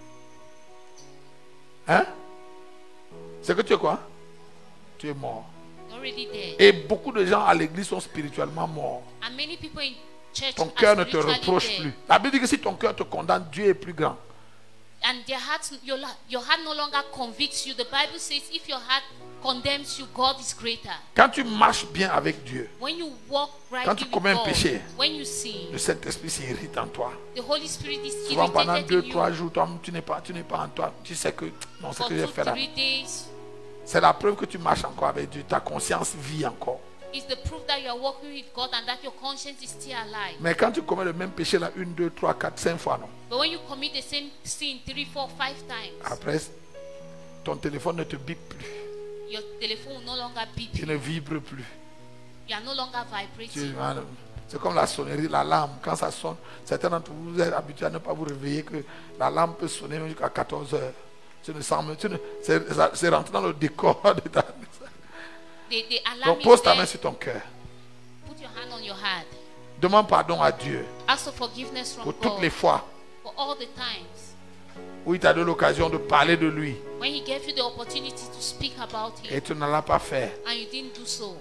Hein? C'est que tu es quoi? Tu es mort. You're already dead. Et beaucoup de gens à l'église sont spirituellement morts. And many people in church Ton are cœur ne te spiritually reproche dead. plus. La Bible dit que si ton cœur te condamne, Dieu est plus grand. And your heart no longer convicts you. The Bible says if your heart condemns you, God is greater. Quand tu marches bien avec Dieu, When you walk Quand rightly tu with commets un God, péché, when you sin, le Saint-Esprit s'irrite en toi. the Holy Spirit is Souvent pendant irritated in 2-3 you. jours, toi, tu n'es pas en toi. Tu sais que non, c'est For que j'ai fait là. 2-3 days, C'est la preuve que tu marches encore avec Dieu. Ta conscience vit encore. is the proof that you are walking with God and that your conscience is still alive. Mais quand tu commets le même péché là, 1, 2, 3, 4, 5 fois, non. But when you commit the same sin 3, 4, 5 times, Après, ton téléphone ne te bip plus. your telephone will no longer beep Tu you. ne vibres plus. You are no longer vibrating. C'est comme la sonnerie, l'alarme. Quand ça sonne, certains d'entre vous êtes habitués à ne pas vous réveiller, que l'alarme peut sonner même jusqu'à 14 heures. Tu ne sens même, c'est rentré dans le décor de ta maison. The alarm Donc is pose ta there. main sur ton cœur. Put your hand on your heart. Demande pardon à Dieu Ask for forgiveness from pour toutes God les fois for all the times où il t'a donné l'occasion de parler de lui when He gave you the opportunity to speak about Him et tu ne l'as pas fait. and you didn't do so.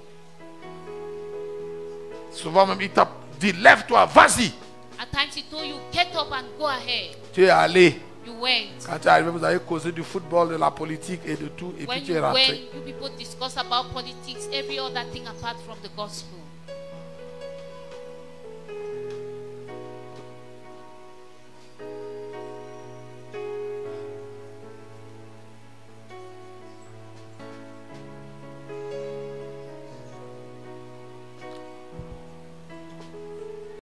Souvent même il t'a dit lève-toi, vas-y. At times He told you, get up and go ahead. Tu es allé. You went. Quand tu es arrivé, vous avez causé du football, de la politique et de tout. Et puis When tu es you went, rentré. you people discuss about politics, every other thing apart from the gospel.